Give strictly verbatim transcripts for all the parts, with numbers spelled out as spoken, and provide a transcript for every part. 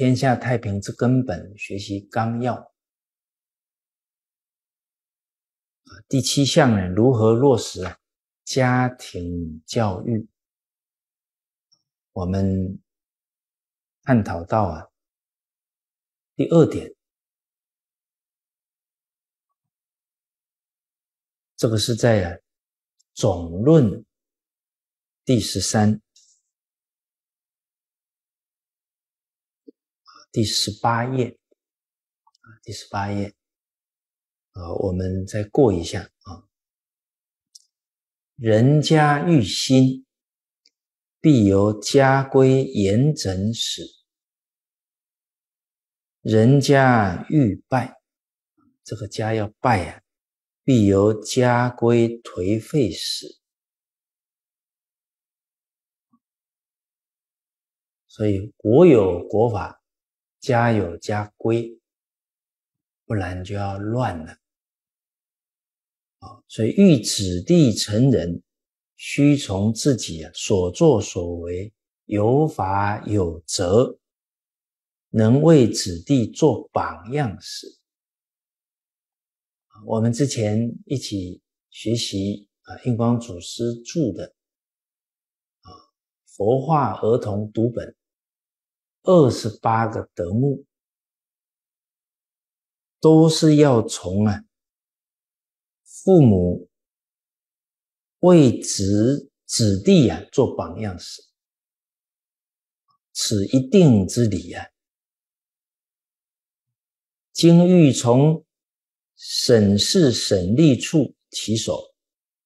天下太平之根本学习纲要。第七项呢，如何落实啊家庭教育？我们探讨到啊第二点，这个是在啊总论第十三、第十八页，第十八页，呃，我们再过一下啊。人家欲兴，必由家规严整始；人家欲败，这个家要败啊，必由家规颓废始。所以国有国法，家有家规，不然就要乱了。所以欲子弟成人，须从自己所作所为有法有则，能为子弟做榜样时。我们之前一起学习啊，印光祖师著的啊佛化儿童读本二十八个德目，都是要从啊父母为子子弟啊做榜样时，此一定之理啊。今欲从审事审利处起手，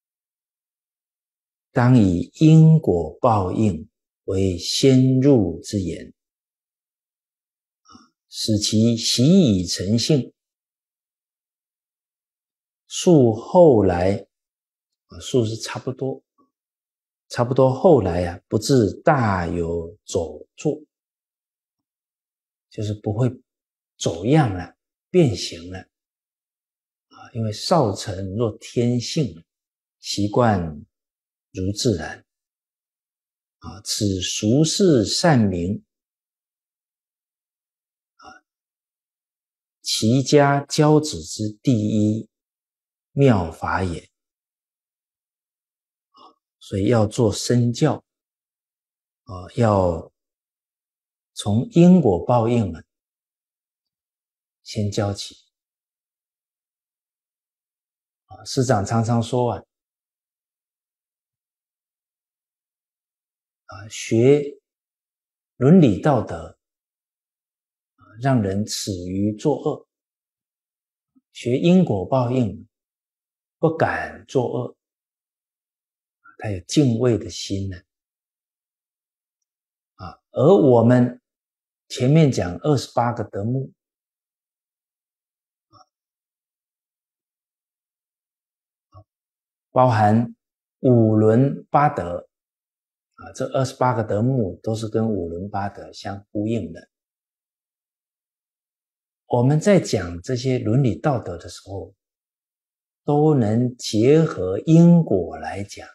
当以因果报应为先入之言，使其习以成性，数后来数是差不多差不多后来啊不致大有走错，就是不会走样了，变形了啊。因为少成若天性，习惯如自然啊。此俗世善名啊，齐家教子之第一妙法也。所以要做身教啊，要从因果报应啊先教起啊。师长常常说啊，啊学伦理道德，啊让人耻于作恶；学因果报应，不敢作恶，他有敬畏的心呢。啊，而我们前面讲二十八个德目，包含五伦八德啊，这二十八个德目都是跟五伦八德相呼应的。我们在讲这些伦理道德的时候，都能结合因果来讲，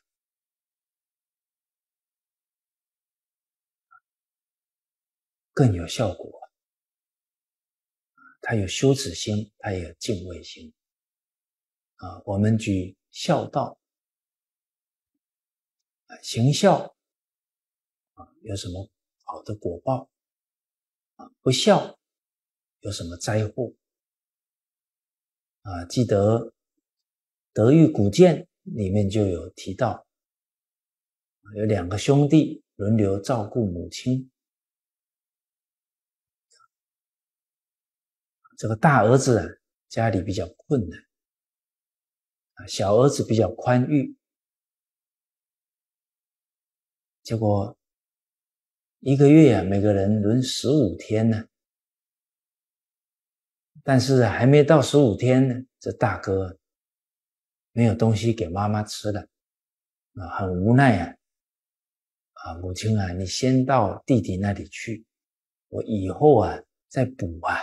更有效果。它有羞耻心，它也有敬畏心啊。我们举孝道，行孝啊有什么好的果报啊？不孝有什么灾祸啊？记得德育古鉴里面就有提到，有两个兄弟轮流照顾母亲，这个大儿子啊家里比较困难，小儿子比较宽裕，结果一个月啊每个人轮十五天呢，但是还没到十五天呢，这大哥没有东西给妈妈吃了啊，很无奈啊。啊，母亲啊，你先到弟弟那里去，我以后啊再补啊。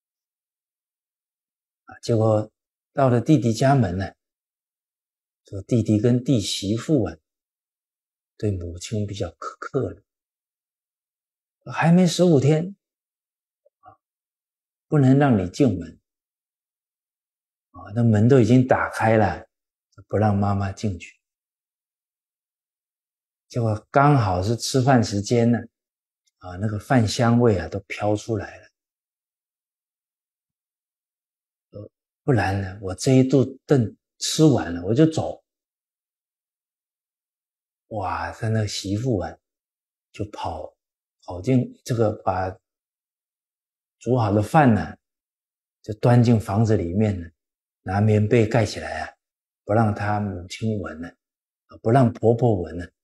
啊，结果到了弟弟家门呢，这个弟弟跟弟媳妇啊，对母亲比较苛刻了。还没十五天， 不能让你进门啊，那门都已经打开了，不让妈妈进去。结果刚好是吃饭时间呢，啊，那个饭香味啊都飘出来了。不然呢，我这一顿顿吃完了我就走。哇，他那个媳妇啊，就跑跑进这个把煮好的饭呢，就端进房子里面呢，拿棉被盖起来啊，不让他母亲闻了，不让婆婆闻了。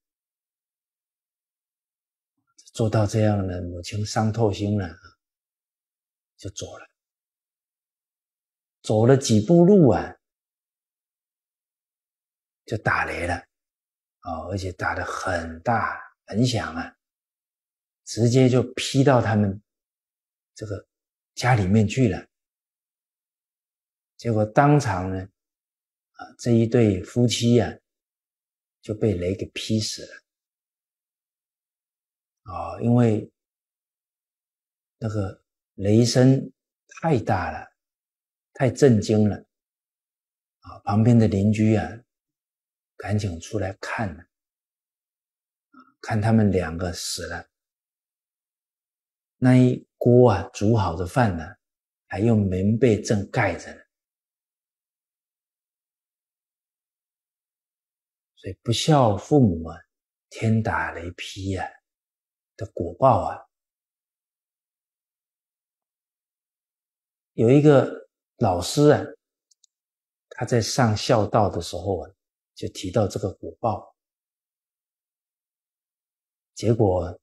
做到这样呢，母亲伤透心了，就走了。走了几步路啊，就打雷了啊，而且打得很大很响啊，直接就劈到他们这个家里面去了。结果当场呢，啊，这一对夫妻啊，就被雷给劈死了。啊，因为那个雷声太大了，太震惊了。啊，旁边的邻居啊，赶紧出来看了，看他们两个死了。那一锅啊煮好的饭呢，还用棉被正盖着呢。所以不孝父母啊，天打雷劈啊的果报啊。有一个老师啊，他在上孝道的时候啊，就提到这个果报。结果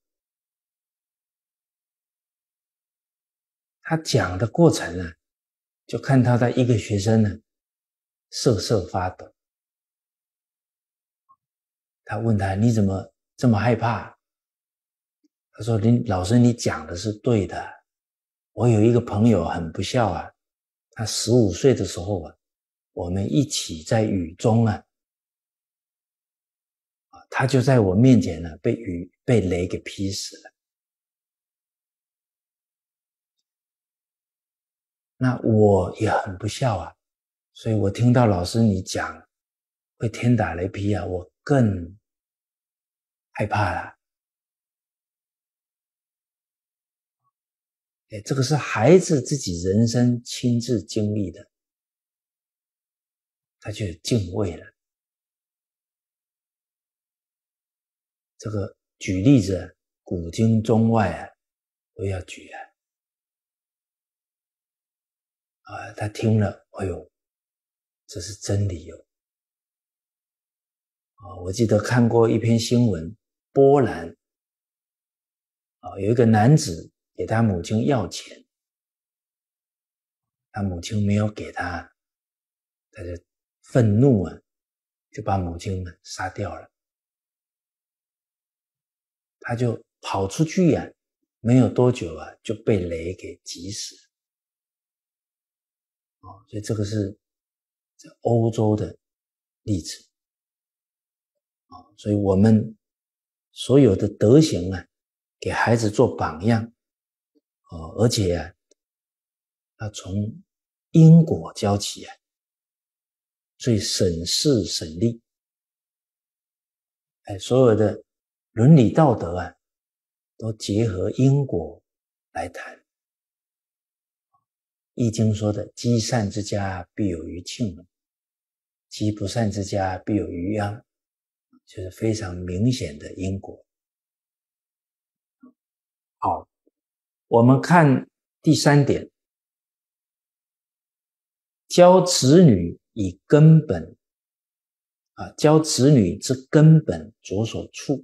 他讲的过程呢，就看他的一个学生呢，瑟瑟发抖。他问他：你怎么这么害怕？他说：你老师，你讲的是对的。我有一个朋友很不孝啊，他十五岁的时候啊，我们一起在雨中啊，他就在我面前呢，被雨被雷给劈死了。那我也很不孝啊，所以我听到老师你讲会天打雷劈啊，我更害怕了。哎，这个是孩子自己人生亲自经历的，他就有敬畏了。这个举例子，古今中外啊，都要举啊。啊，他听了，哎呦，这是真理哦。啊，我记得看过一篇新闻，波兰啊，有一个男子给他母亲要钱，他母亲没有给他，他就愤怒啊，就把母亲杀掉了。他就跑出去啊，没有多久啊，就被雷给击死。哦，所以这个是在欧洲的例子。哦，所以我们所有的德行啊，给孩子做榜样。哦，而且啊，要从因果教起啊，所以审事审利，哎，所有的伦理道德啊，都结合因果来谈。易经说的积善之家必有余庆，积不善之家必有余殃，就是非常明显的因果。好，我们看第三点，教子女以根本啊，教子女之根本着手处。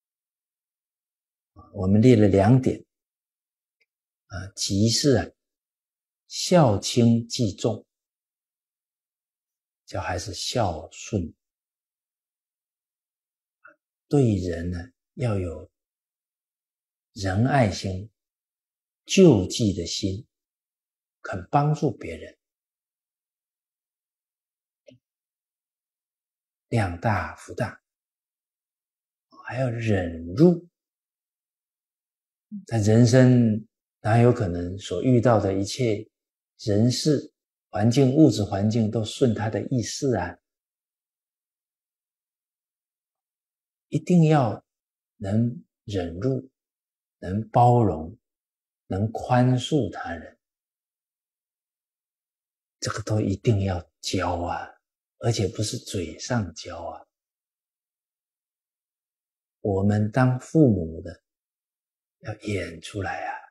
我们列了两点啊，即是啊，孝亲继重，教孩子孝顺，对人呢要有仁爱心、救济的心，肯帮助别人，量大福大，还要忍辱。在人生哪有可能所遇到的一切人事环境、物质环境都顺他的意思啊？一定要能忍辱，能包容，能宽恕他人，这个都一定要教啊，而且不是嘴上教啊。我们当父母的要演出来啊。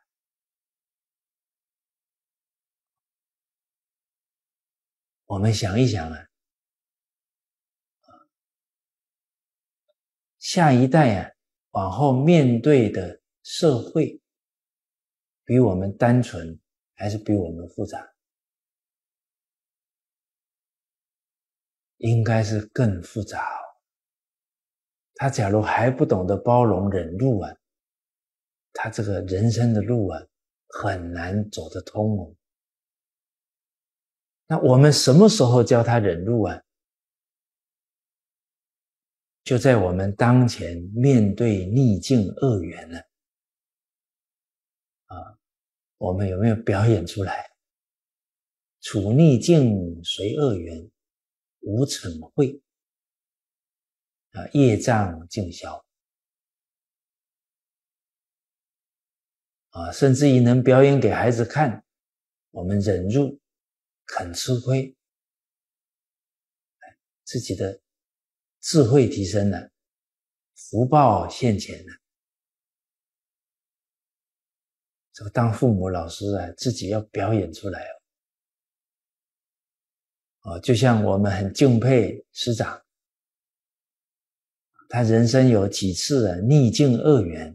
我们想一想啊，下一代啊，往后面对的社会，比我们单纯还是比我们复杂？应该是更复杂哦。他假如还不懂得包容忍辱啊，他这个人生的路啊，很难走得通哦。那我们什么时候教他忍辱啊？就在我们当前面对逆境恶缘了啊，我们有没有表演出来？处逆境随恶缘，无嗔恚啊，业障尽消啊，甚至于能表演给孩子看，我们忍辱，肯吃亏，自己的智慧提升了，福报现前了。这个当父母老师啊，自己要表演出来哦。哦，就像我们很敬佩师长，他人生有几次啊逆境恶缘，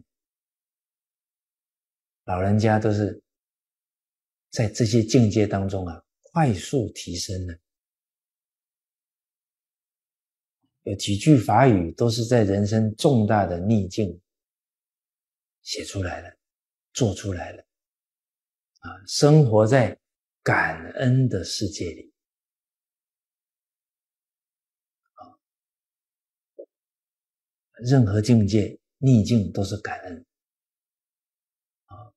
老人家都是在这些境界当中啊，快速提升了。有几句法语都是在人生重大的逆境写出来了，做出来了啊，生活在感恩的世界里啊，任何境界逆境都是感恩啊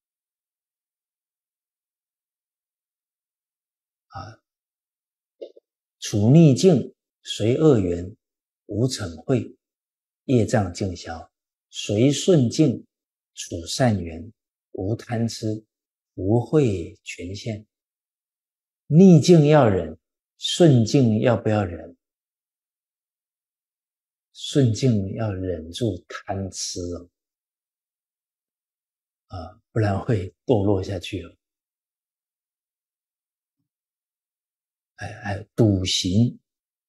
啊，处逆境随恶缘，无嗔恚，业障尽消；随顺境处善缘，无贪痴，无慧全现。逆境要忍，顺境要不要忍？顺境要忍住贪痴哦，啊，不然会堕落下去哦。还还有笃行，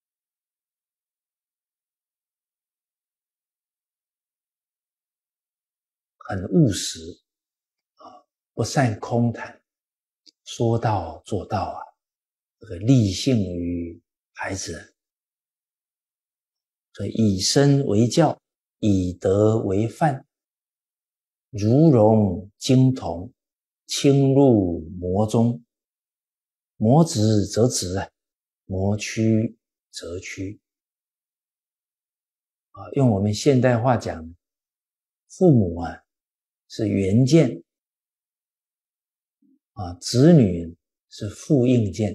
很务实啊，不善空谈，说到做到啊，这个立信于孩子。所以以身为教，以德为范，如融金铜，轻入磨中。磨直则直啊，磨曲则曲啊。用我们现代话讲，父母啊是元件啊，子女是复印件。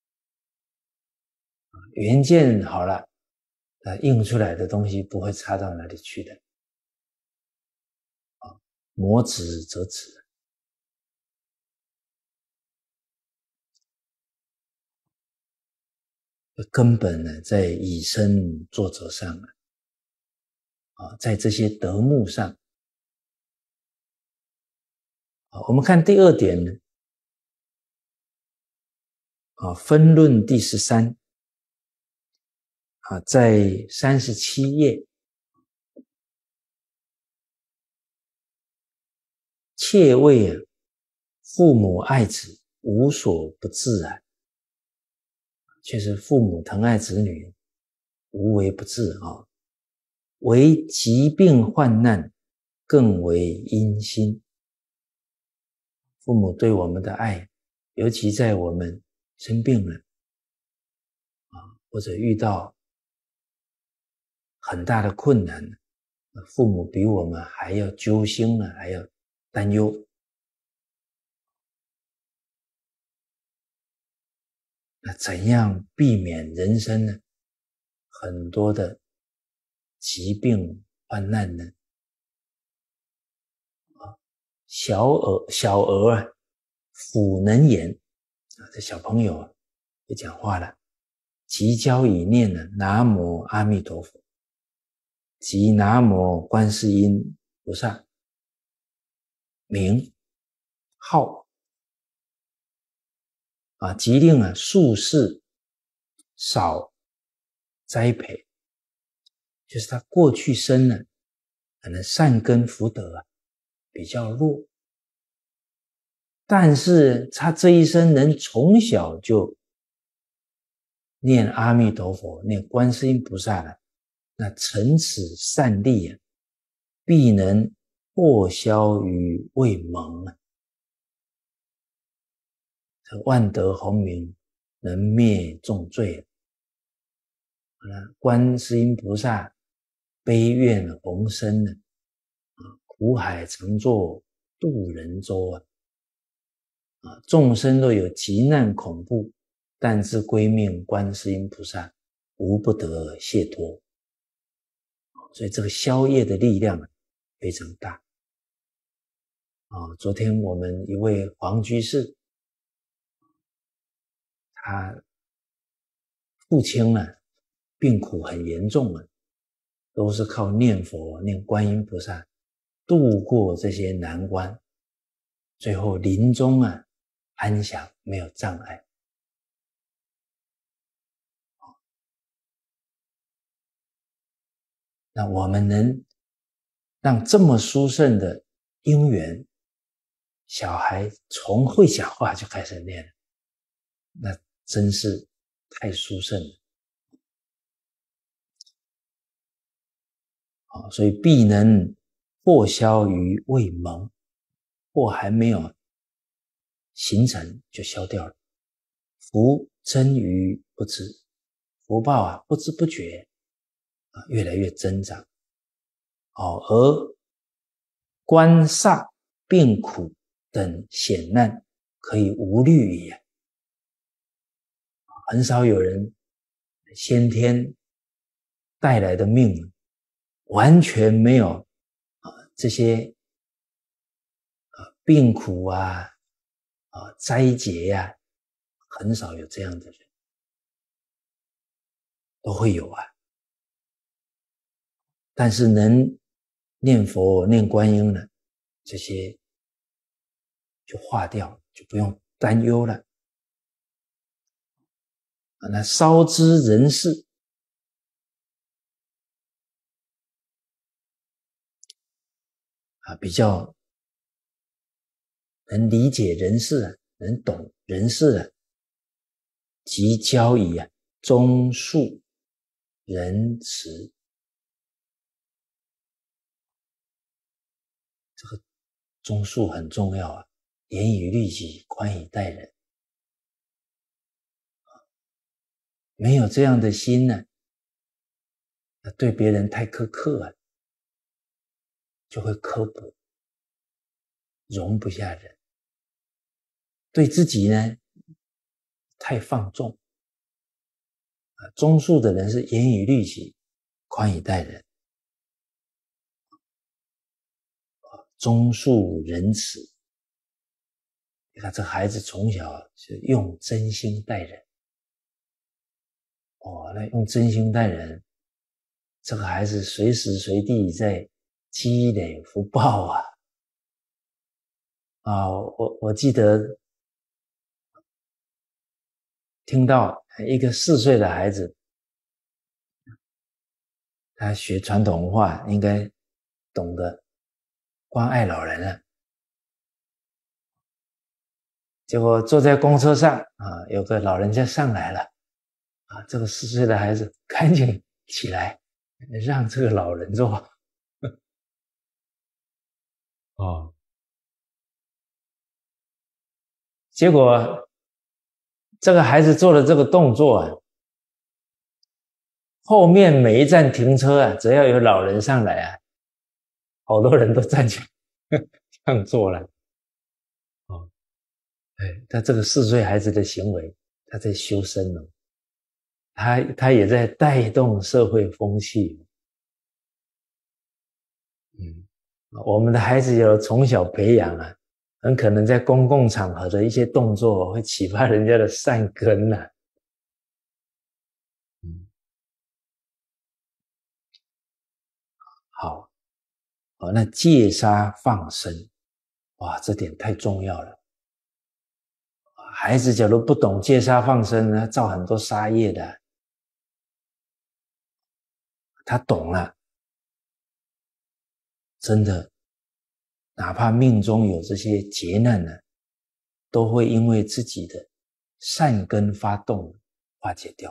元件好了，呃，印出来的东西不会差到哪里去的啊。磨直则直，根本呢在以身作则上啊，啊，在这些德目上啊。我们看第二点呢，啊，分论第十三啊，在三十七页，切谓啊，父母爱子，无所不至啊。确实，父母疼爱子女，无微不至啊。为疾病患难，更为殷心。父母对我们的爱，尤其在我们生病了啊，或者遇到很大的困难，父母比我们还要揪心了，还要担忧那怎样避免人生呢很多的疾病患难呢？啊，小儿小儿啊，辅能言啊，这小朋友啊会讲话了。即教以念呢，南无阿弥陀佛，即南无观世音菩萨，名号啊，即令啊术士少栽培，就是他过去生呢，可能善根福德啊比较弱，但是他这一生能从小就念阿弥陀佛，念观世音菩萨了，那承此善力啊，必能破消于未蒙啊。这万德洪名，能灭重罪。观世音菩萨悲愿宏深呢，苦海常作渡人舟啊！啊，众生若有急难恐怖，但自归命观世音菩萨，无不得解脱。所以这个消业的力量非常大。啊，昨天我们一位黄居士，他父亲呢病苦很严重啊，都是靠念佛念观音菩萨度过这些难关，最后临终啊安详，没有障碍。那我们能让这么殊胜的因缘，小孩从会讲话就开始念，那真是太殊胜了。所以必能破消于未蒙，祸还没有形成就消掉了。福增于不知，福报啊不知不觉啊越来越增长。哦，而官煞病苦等险难可以无虑矣。很少有人先天带来的命完全没有啊这些啊病苦啊啊灾劫呀、啊，很少有这样的人，都会有啊。但是能念佛念观音呢，这些就化掉，就不用担忧了。啊，那稍知人事啊，比较能理解人事啊，能懂人事啊，即教以啊忠恕仁慈。这个忠恕很重要啊，严以律己，宽以待人。没有这样的心呢，对别人太苛刻啊，就会刻薄，容不下人。对自己呢，太放纵。忠恕的人是严以律己，宽以待人。忠恕仁慈，你看这孩子从小是用真心待人。哦，那用真心待人，这个孩子随时随地在积累福报啊！啊，我我记得听到一个四岁的孩子，他学传统文化，应该懂得关爱老人了。结果坐在公车上啊，有个老人家上来了，啊，这个四岁的孩子赶紧起来，让这个老人坐。哦，结果这个孩子做了这个动作啊，后面每一站停车啊，只要有老人上来啊，好多人都站起来让座了。哦，哎，他这个四岁孩子的行为， 他在修身哦，他他也在带动社会风气。嗯，我们的孩子有从小培养啊，很可能在公共场合的一些动作会启发人家的善根啊。嗯，好，好，那戒杀放生，哇，这点太重要了。孩子假如不懂戒杀放生呢，造很多杀业的。他懂了，真的，哪怕命中有这些劫难呢，都会因为自己的善根发动化解掉。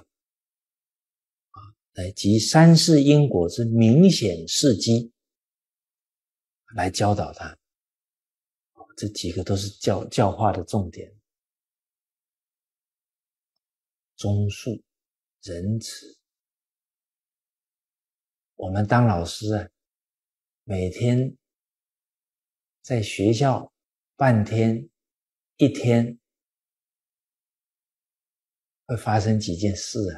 来即三世因果之明显事迹，来教导他。这几个都是教教化的重点。忠恕、仁慈。我们当老师啊，每天在学校半天、一天，会发生几件事啊。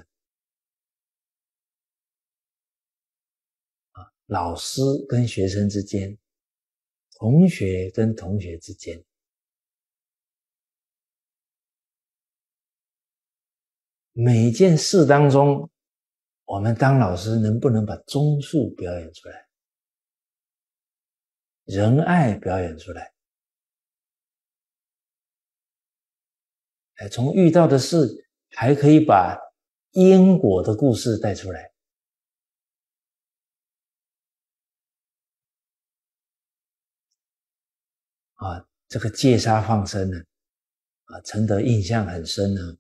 啊，老师跟学生之间，同学跟同学之间，每件事当中，我们当老师能不能把忠恕表演出来，仁爱表演出来？哎，从遇到的事还可以把因果的故事带出来。啊，这个戒杀放生呢，啊，陈德印象很深呢，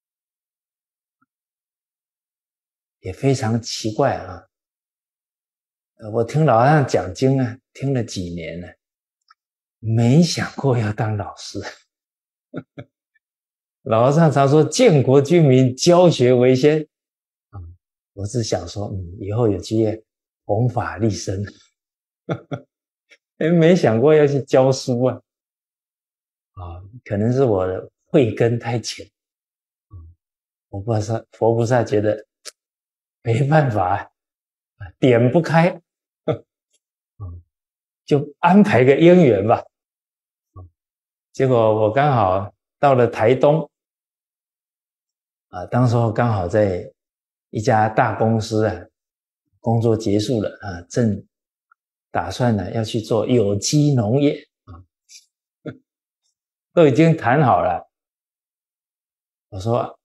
也非常奇怪啊。我听老和尚讲经啊，听了几年了，没想过要当老师。老和尚常说建国军民，教学为先。嗯，我是想说，嗯，以后有机会弘法利生。没想过要去教书啊。啊，可能是我的慧根太浅。佛菩萨，佛菩萨觉得没办法，点不开，就安排个因缘吧。结果我刚好到了台东，啊，当时候刚好在一家大公司啊，工作结束了啊，正打算呢要去做有机农业啊，都已经谈好了。我说，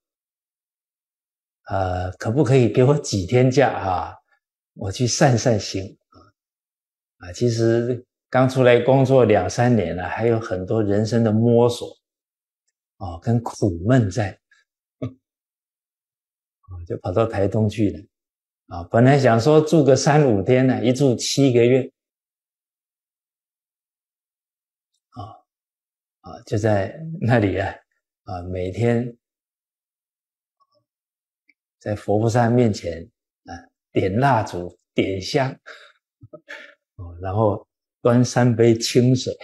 呃，可不可以给我几天假啊？我去散散心啊！啊，其实刚出来工作两三年了，还有很多人生的摸索啊，跟苦闷在，就跑到台东去了啊。本来想说住个三五天呢，一住七个月啊啊，就在那里啊啊，每天在佛菩萨面前啊点蜡烛、点香，然后端三杯清水。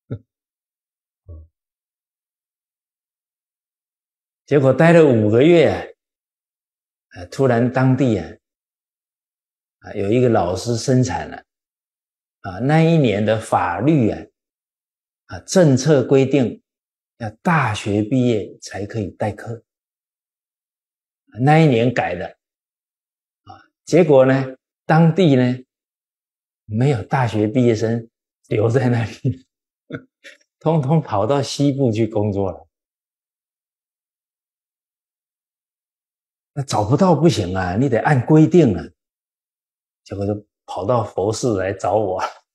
结果待了五个月啊，啊突然当地啊啊有一个老师生产了啊，那一年的法律啊啊政策规定要大学毕业才可以代课，那一年改的啊，结果呢，当地呢没有大学毕业生留在那里，通通跑到西部去工作了。那找不到不行啊，你得按规定啊。结果就跑到佛寺来找我。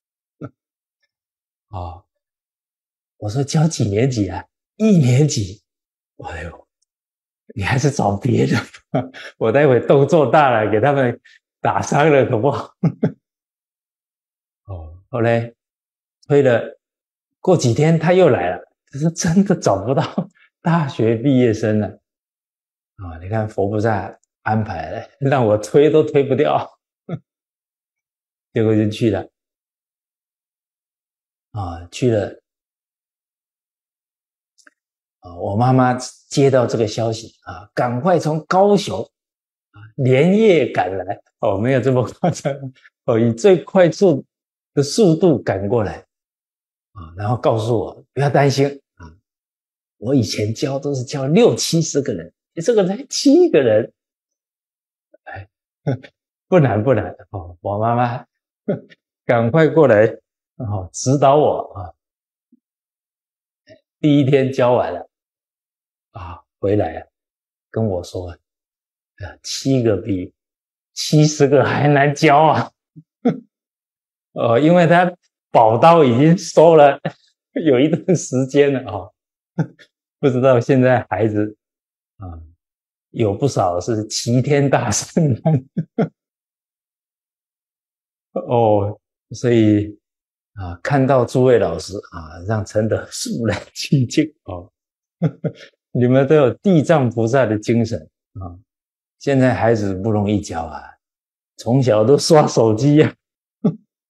哦，我说教几年级啊？一年级。哎呦，你还是找别的吧，我待会动作大了，给他们打伤了，可不好。哦，后来推了，过几天他又来了，他说真的找不到大学毕业生了。啊、哦，你看佛菩萨安排了，让我推都推不掉，结果就去了。啊、哦，去了。 啊，我妈妈接到这个消息啊，赶快从高雄啊连夜赶来，哦，没有这么夸张，哦，以最快速的速度赶过来啊，然后告诉我不要担心啊，我以前教都是教六七十个人，你这个才七个人，哎，不难不难哦，我妈妈赶快过来哦指导我啊，第一天教完了啊，回来啊跟我说，啊，七个比七十个还难教啊，呃，因为他宝刀已经收了有一段时间了哦，不知道现在孩子啊，有不少是齐天大圣哦，所以啊，看到诸位老师啊，让陈德肃然起敬哦，你们都有地藏菩萨的精神啊。现在孩子不容易教啊，从小都刷手机呀、啊，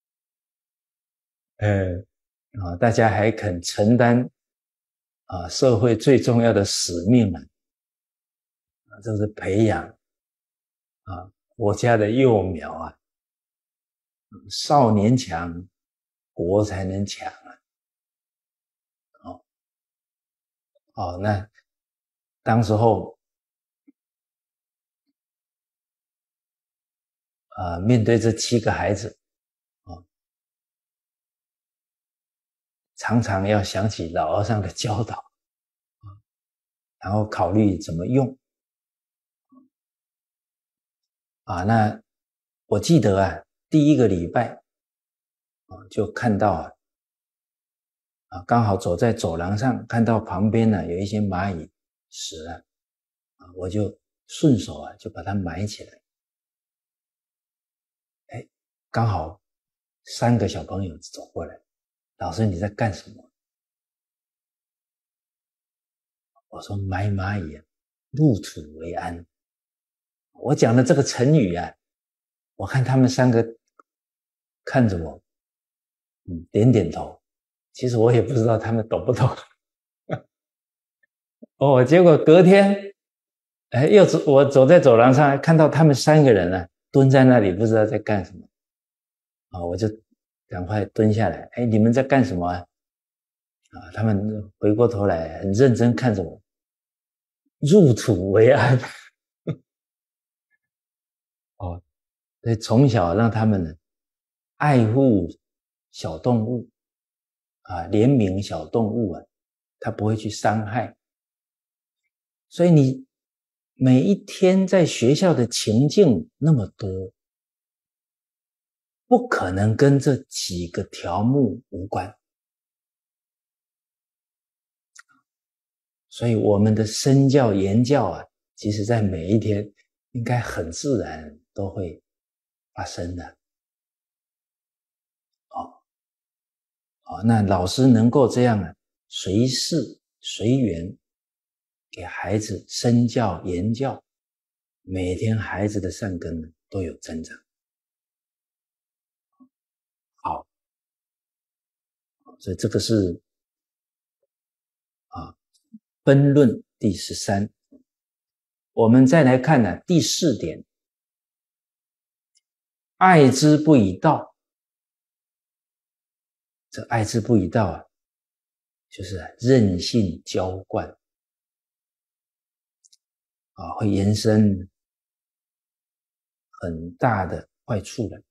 呃啊，大家还肯承担啊社会最重要的使命啊，就是培养啊国家的幼苗啊，少年强，国才能强啊。哦哦，那当时候啊，面对这七个孩子啊，常常要想起老和尚的教导啊，然后考虑怎么用啊。那我记得啊，第一个礼拜啊，就看到啊，啊，刚好走在走廊上，看到旁边呢有一些蚂蚁死了啊，我就顺手啊就把它埋起来。哎，刚好三个小朋友走过来，老师你在干什么？我说埋蚂蚁啊，入土为安。我讲的这个成语啊，我看他们三个看着我，嗯，点点头。其实我也不知道他们懂不懂。哦，结果隔天，哎，又走，我走在走廊上，看到他们三个人啊，蹲在那里，不知道在干什么。啊，我就赶快蹲下来。哎，你们在干什么啊？啊，他们回过头来，很认真看着我。入土为安。哦，所以从小让他们呢爱护小动物啊，怜悯小动物啊，他不会去伤害。所以你每一天在学校的情境那么多，不可能跟这几个条目无关。所以我们的身教言教啊，其实在每一天应该很自然都会发生的。哦哦，那老师能够这样啊，随事随缘给孩子身教言教，每天孩子的善根呢都有增长。好，所以这个是啊分论第十三。我们再来看呢第四点，爱之不以道。这爱之不以道啊，就是任性娇惯啊，会延伸很大的坏处的。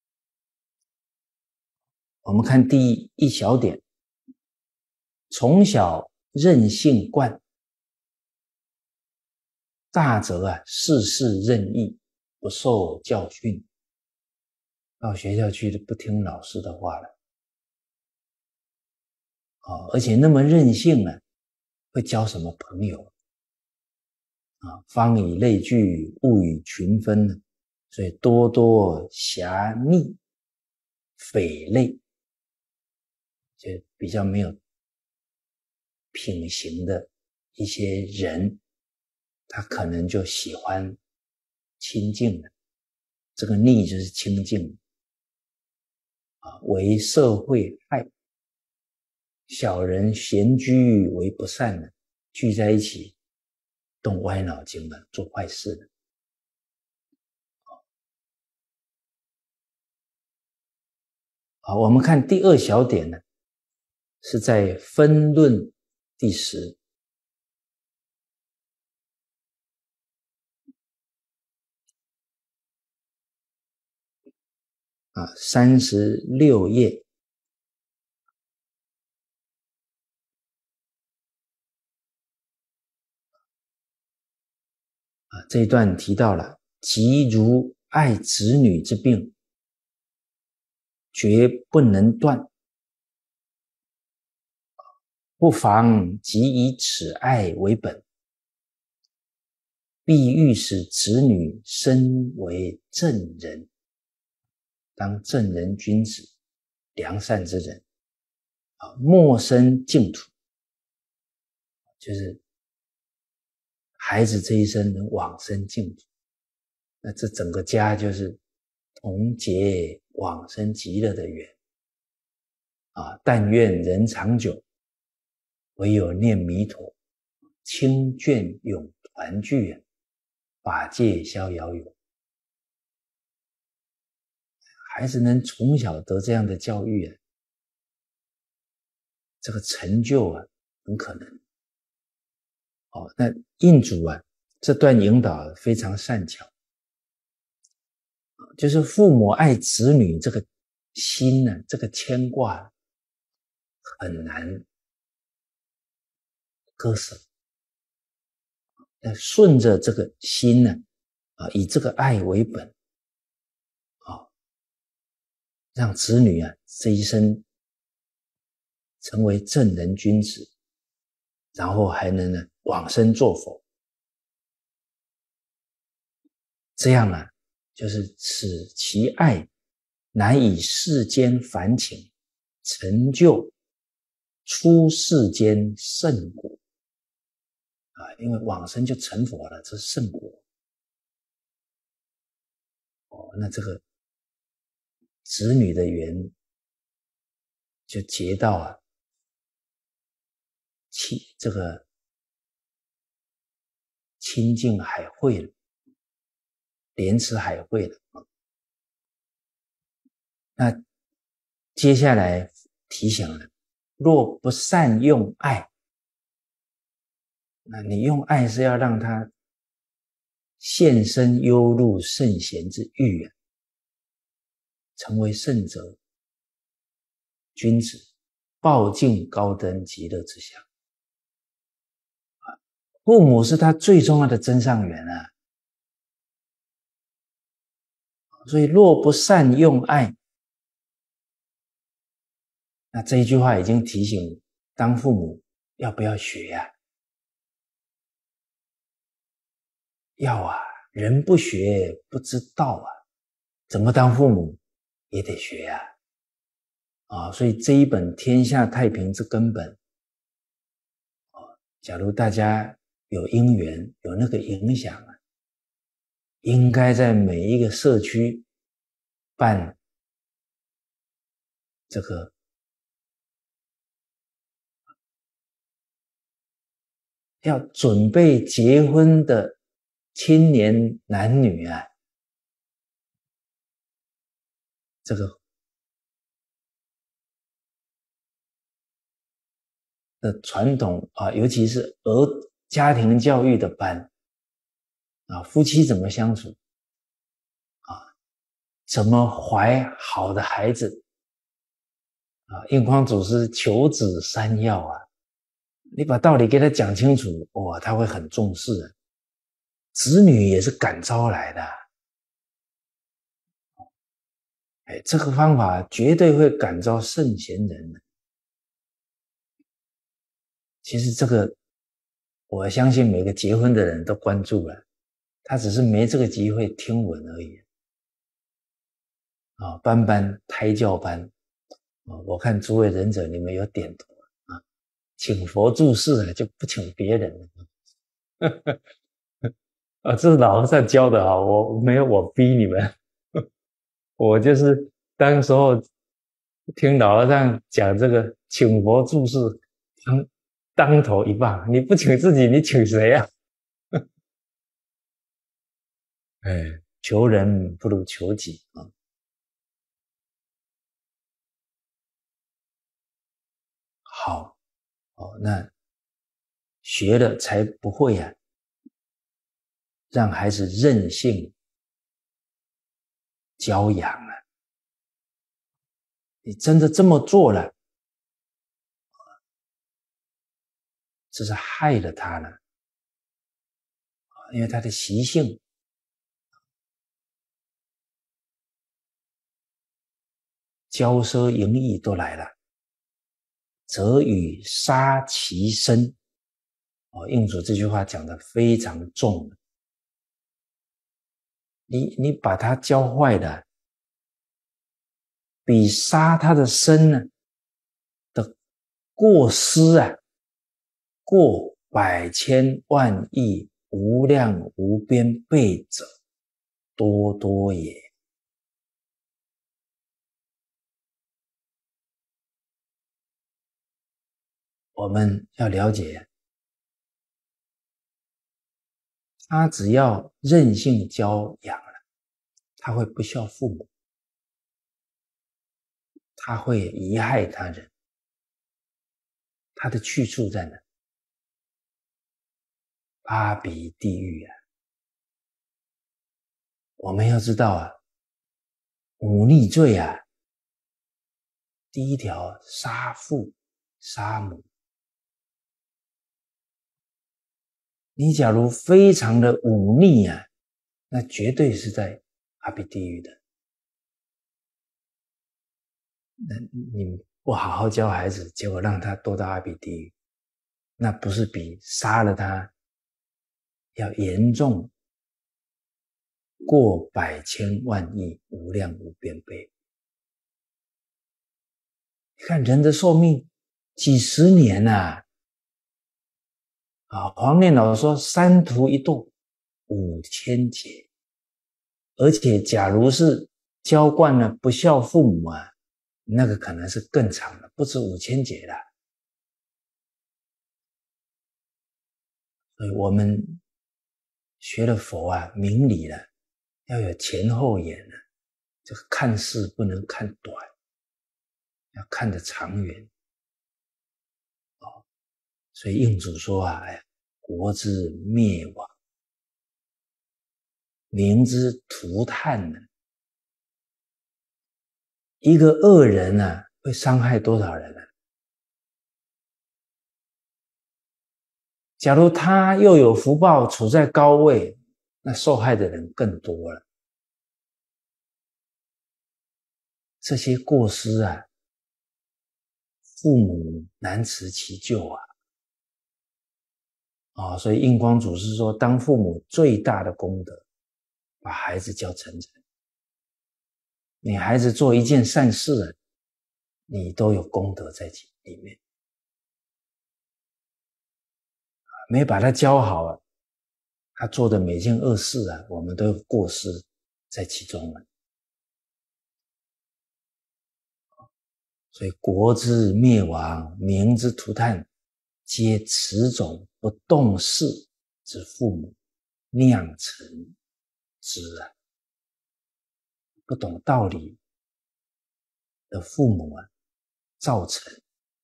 我们看第一小点，从小任性惯，大则啊事事任意，不受教训，到学校去就不听老师的话了啊，而且那么任性啊，会交什么朋友啊？方以类聚，物以群分呢，所以多多侠逆、匪类，就比较没有品行的一些人，他可能就喜欢亲近了。这个逆就是亲近啊，为社会害，小人闲居为不善呢， 聚在一起动歪脑筋了，做坏事了。好，我们看第二小点呢，是在分论第十。啊，三十六页。啊，这一段提到了，即如爱子女之病，绝不能断，不妨即以此爱为本，必欲使子女身为正人，当正人君子，良善之人，啊，莫生净土，就是孩子这一生能往生净土，那这整个家就是同结往生极乐的缘啊！但愿人长久，唯有念弥陀，亲眷永团聚啊，法界逍遥游。孩子能从小得这样的教育啊，这个成就啊，很可能。哦，那印主啊，这段引导非常善巧，就是父母爱子女这个心呢、啊，这个牵挂很难割舍。那顺着这个心呢，啊，以这个爱为本，啊，让子女啊这一生成为正人君子，然后还能呢往生做佛。这样啊，就是使其爱乃以世间凡情成就出世间圣果啊，因为往生就成佛了，这是圣果。哦，那这个子女的缘就结到啊，亲这个亲近海会了，莲池海会了。那接下来提醒了，若不善用爱，那你用爱是要让他现身幽入圣贤之域啊，成为圣者君子，报尽高登极乐之乡。父母是他最重要的增上缘啊，所以若不善用爱，那这一句话已经提醒当父母要不要学啊？要啊，人不学不知道啊，怎么当父母也得学啊。啊，所以这一本《天下太平之根本》啊，假如大家有因缘有那个影响啊，应该在每一个社区办这个要准备结婚的青年男女啊，这个的传统啊，尤其是儿家庭教育的班啊，夫妻怎么相处啊，怎么怀好的孩子啊，印光祖师求子三要啊，你把道理给他讲清楚，哇，他会很重视啊。子女也是感召来的，哎，这个方法绝对会感召圣贤人的。其实这个，我相信每个结婚的人都关注了，他只是没这个机会听闻而已。啊，班班胎教班，啊，我看诸位仁者你们有点头啊，请佛注释啊，就不请别人了。啊，这是老和尚教的啊，我没有我逼你们，我就是当时候听老和尚讲这个请佛注释，当当头一棒，你不请自己，你请谁啊？哎，求人不如求己啊！好，哦，那学了才不会啊，让孩子任性教养啊！你真的这么做了，这是害了他了，因为他的习性骄奢淫逸都来了，则与杀其身。哦，印主这句话讲得非常重，你你把他教坏了，比杀他的身呢的过失啊，过百千万亿无量无边倍者多多也。我们要了解，他只要任性教养了，他会不孝父母，他会贻害他人，他的去处在哪？阿鼻地狱啊！我们要知道啊，忤逆罪啊，第一条杀父杀母。你假如非常的忤逆啊，那绝对是在阿鼻地狱的。那你不好好教孩子，结果让他堕到阿鼻地狱，那不是比杀了他要严重过百千万亿无量无边倍？你看人的寿命几十年啊，啊，黄念老说三途一堕五千劫，而且假如是娇惯了不孝父母啊，那个可能是更长的，不止五千劫了。所以我们学了佛啊，明理了，要有前后眼了，这个看事不能看短，要看得长远。哦，所以印主说啊，哎，国之灭亡，民之涂炭呢。一个恶人啊，会伤害多少人呢？假如他又有福报，处在高位，那受害的人更多了。这些过失啊，父母难辞其咎啊！哦，所以印光祖师说，当父母最大的功德，把孩子教成人。你孩子做一件善事，你都有功德在里面。没把他教好啊，他做的每件恶事啊，我们都有过失在其中了。所以国之灭亡，民之涂炭，皆此种不动事之父母酿成之啊！不懂道理的父母啊，造成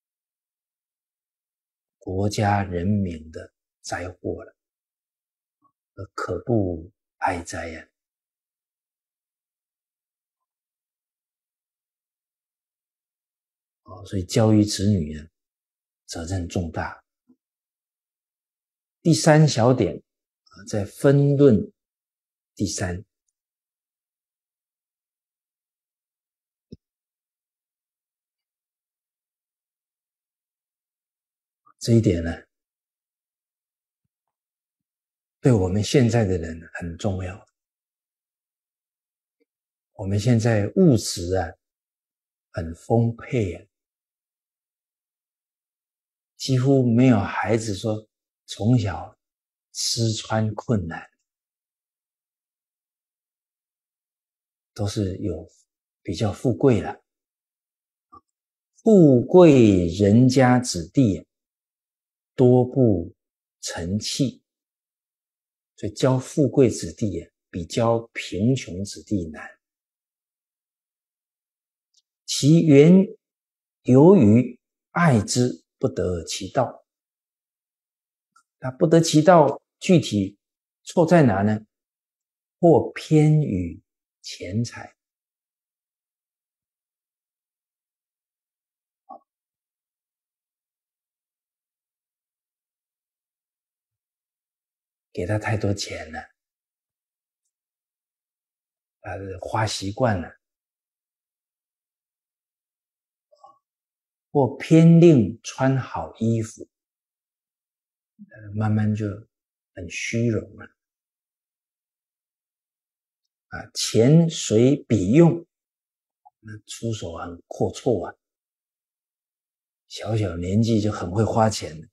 国家人民的灾祸了，可怖哀哉呀！哦，所以教育子女啊，责任重大。第三小点啊，在分论第三，这一点呢，对我们现在的人很重要。我们现在物质啊很丰沛啊，几乎没有孩子说从小吃穿困难，都是有比较富贵了。富贵人家子弟多不成器，所以教富贵子弟啊，比教贫穷子弟难。其缘由于爱之不得其道，他不得其道，具体错在哪呢？或偏于钱财。给他太多钱了，他花习惯了，或偏令穿好衣服，慢慢就很虚荣了。啊，钱随笔用，那出手很阔绰啊，小小年纪就很会花钱了。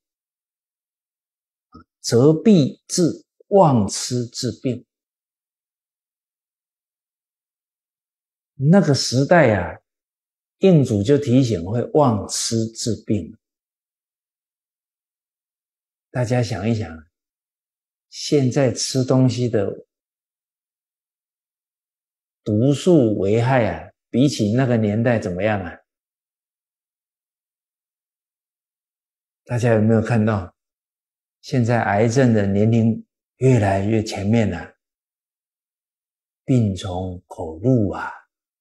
则必致妄痴致病。那个时代啊，印祖就提醒会妄痴致病。大家想一想，现在吃东西的毒素危害啊，比起那个年代怎么样啊？大家有没有看到？现在癌症的年龄越来越前面了，病从口入啊！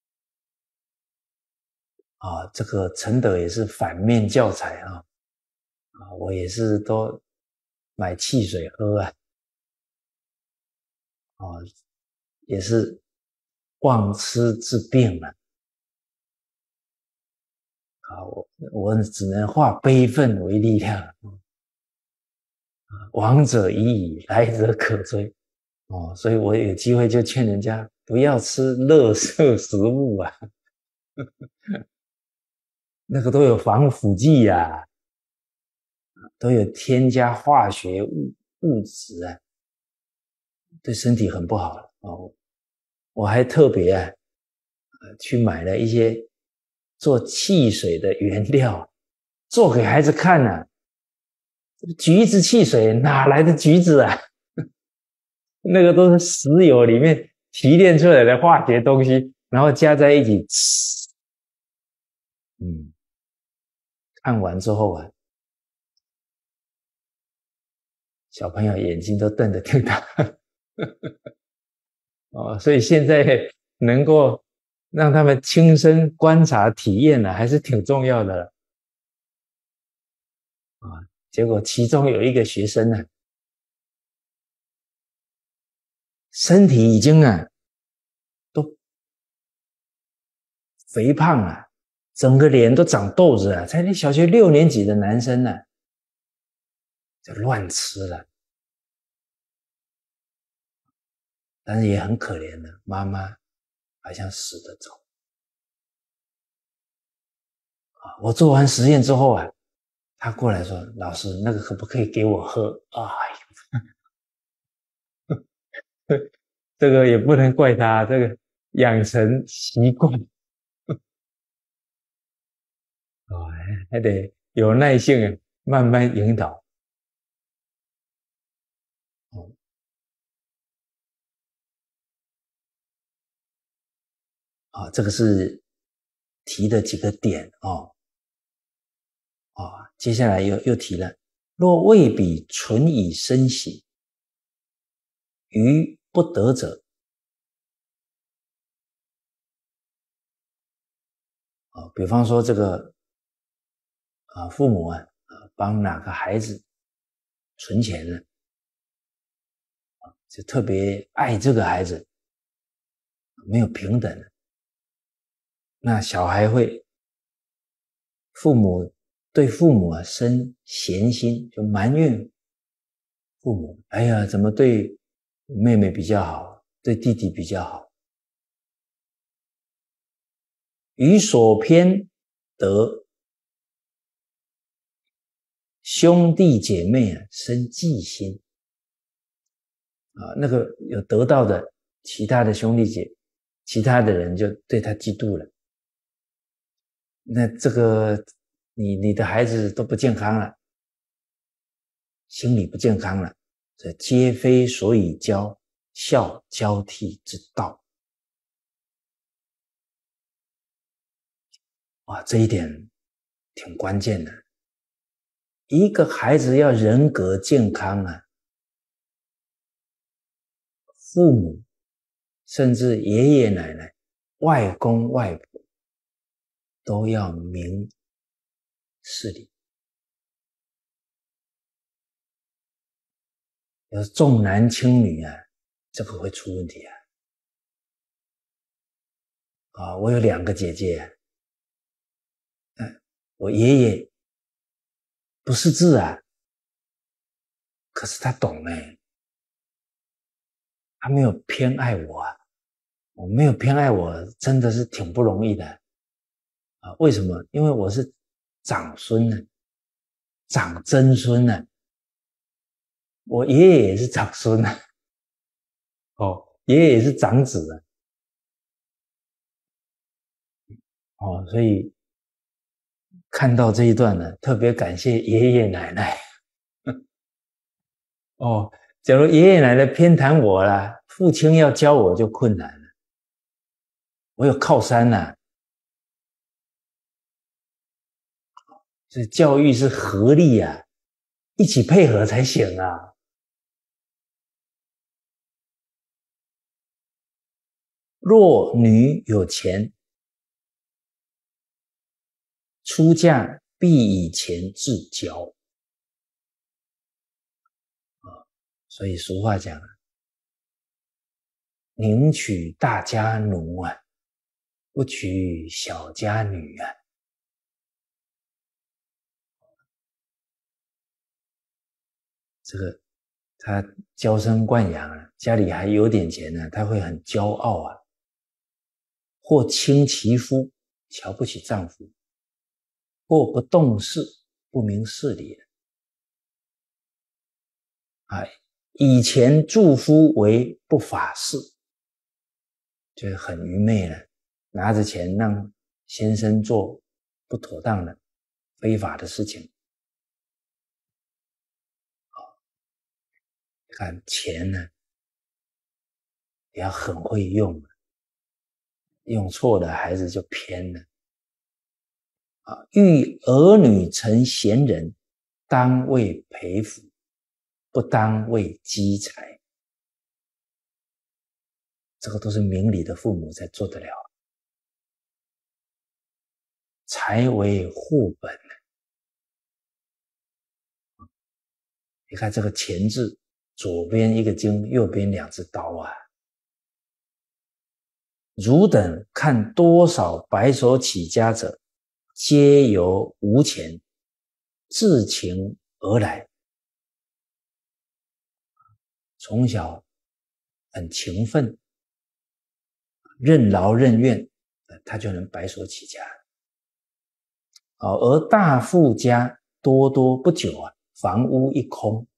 啊，这个陈德也是反面教材啊！啊，我也是都买汽水喝啊！啊，也是妄痴致病了。啊，我我只能化悲愤为力量。往者已矣，来者可追。哦，所以我有机会就劝人家不要吃垃圾食物啊，那个都有防腐剂呀、啊，都有添加化学物物质啊，对身体很不好哦。我还特别啊，去买了一些做汽水的原料，做给孩子看啊。橘子汽水哪来的橘子啊？那个都是石油里面提炼出来的化学东西，然后加在一起吃。嗯，看完之后啊，小朋友眼睛都瞪得挺大。哦，所以现在能够让他们亲身观察体验呢、啊，还是挺重要的了。啊，结果其中有一个学生呢、啊，身体已经啊都肥胖了，整个脸都长痘子了，才小学六年级的男生呢、啊，就乱吃了，但是也很可怜的，妈妈好像死得早。啊，我做完实验之后啊，他过来说：“老师，那个可不可以给我喝？”哎呦，这个也不能怪他，这个养成习惯，哦，还得有耐性啊，慢慢引导。哦，啊，这个是提的几个点哦。啊，接下来又又提了，若未彼存以身喜，于不得者，啊，比方说这个啊，父母啊，帮哪个孩子存钱了，就特别爱这个孩子，没有平等的，那小孩会父母对父母啊生嫌心，就埋怨父母，哎呀，怎么对妹妹比较好，对弟弟比较好，与所偏得兄弟姐妹啊生忌心啊，那个有得到的其他的兄弟姐，其他的人就对他嫉妒了。那这个你你的孩子都不健康了心理不健康了，这皆非所以教孝交替之道。哇，这一点挺关键的。一个孩子要人格健康啊，父母甚至爷爷奶奶、外公外婆都要明事理。要是重男轻女啊，这个会出问题啊。啊，我有两个姐姐，嗯，我爷爷不识字啊，可是他懂哎，他没有偏爱我啊，我没有偏爱我，真的是挺不容易的啊。为什么？因为我是长孙呢，长曾孙呢，我爷爷也是长孙呢，哦，爷爷也是长子啊，哦，所以看到这一段呢，特别感谢爷爷奶奶。哦，假如爷爷奶奶偏袒我啦，父亲要教我就困难了。我有靠山呐、啊，所以教育是合力啊，一起配合才行啊。若女有钱，出嫁必以钱自教。所以俗话讲，宁娶大家奴啊，不娶小家女啊。这个他娇生惯养啊，家里还有点钱呢，他会很骄傲啊。或轻其夫，瞧不起丈夫；或不动事，不明事理。啊，以前祝夫为不法事，就是很愚昧了，拿着钱让先生做不妥当的、非法的事情。看钱呢，也要很会用，用错了孩子就偏了。啊，欲儿女成贤人，当为培辅，不当为积财。这个都是明理的父母才做得了。财为护本。你看这个钱字，左边一个经，右边两只刀啊。汝等看多少白手起家者，皆由无钱自勤而来，从小很勤奋，任劳任怨，他就能白手起家。而大富家多多不久啊，房屋一空。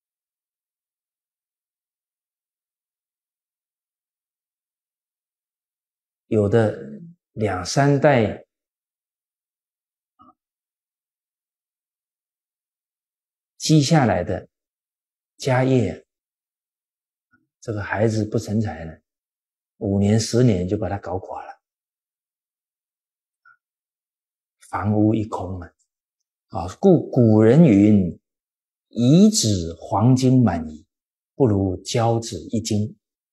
有的两三代积下来的家业，这个孩子不成才呢，五年十年就把他搞垮了，房屋一空啊！啊，故古人云：遗子黄金满盈，不如教子一金。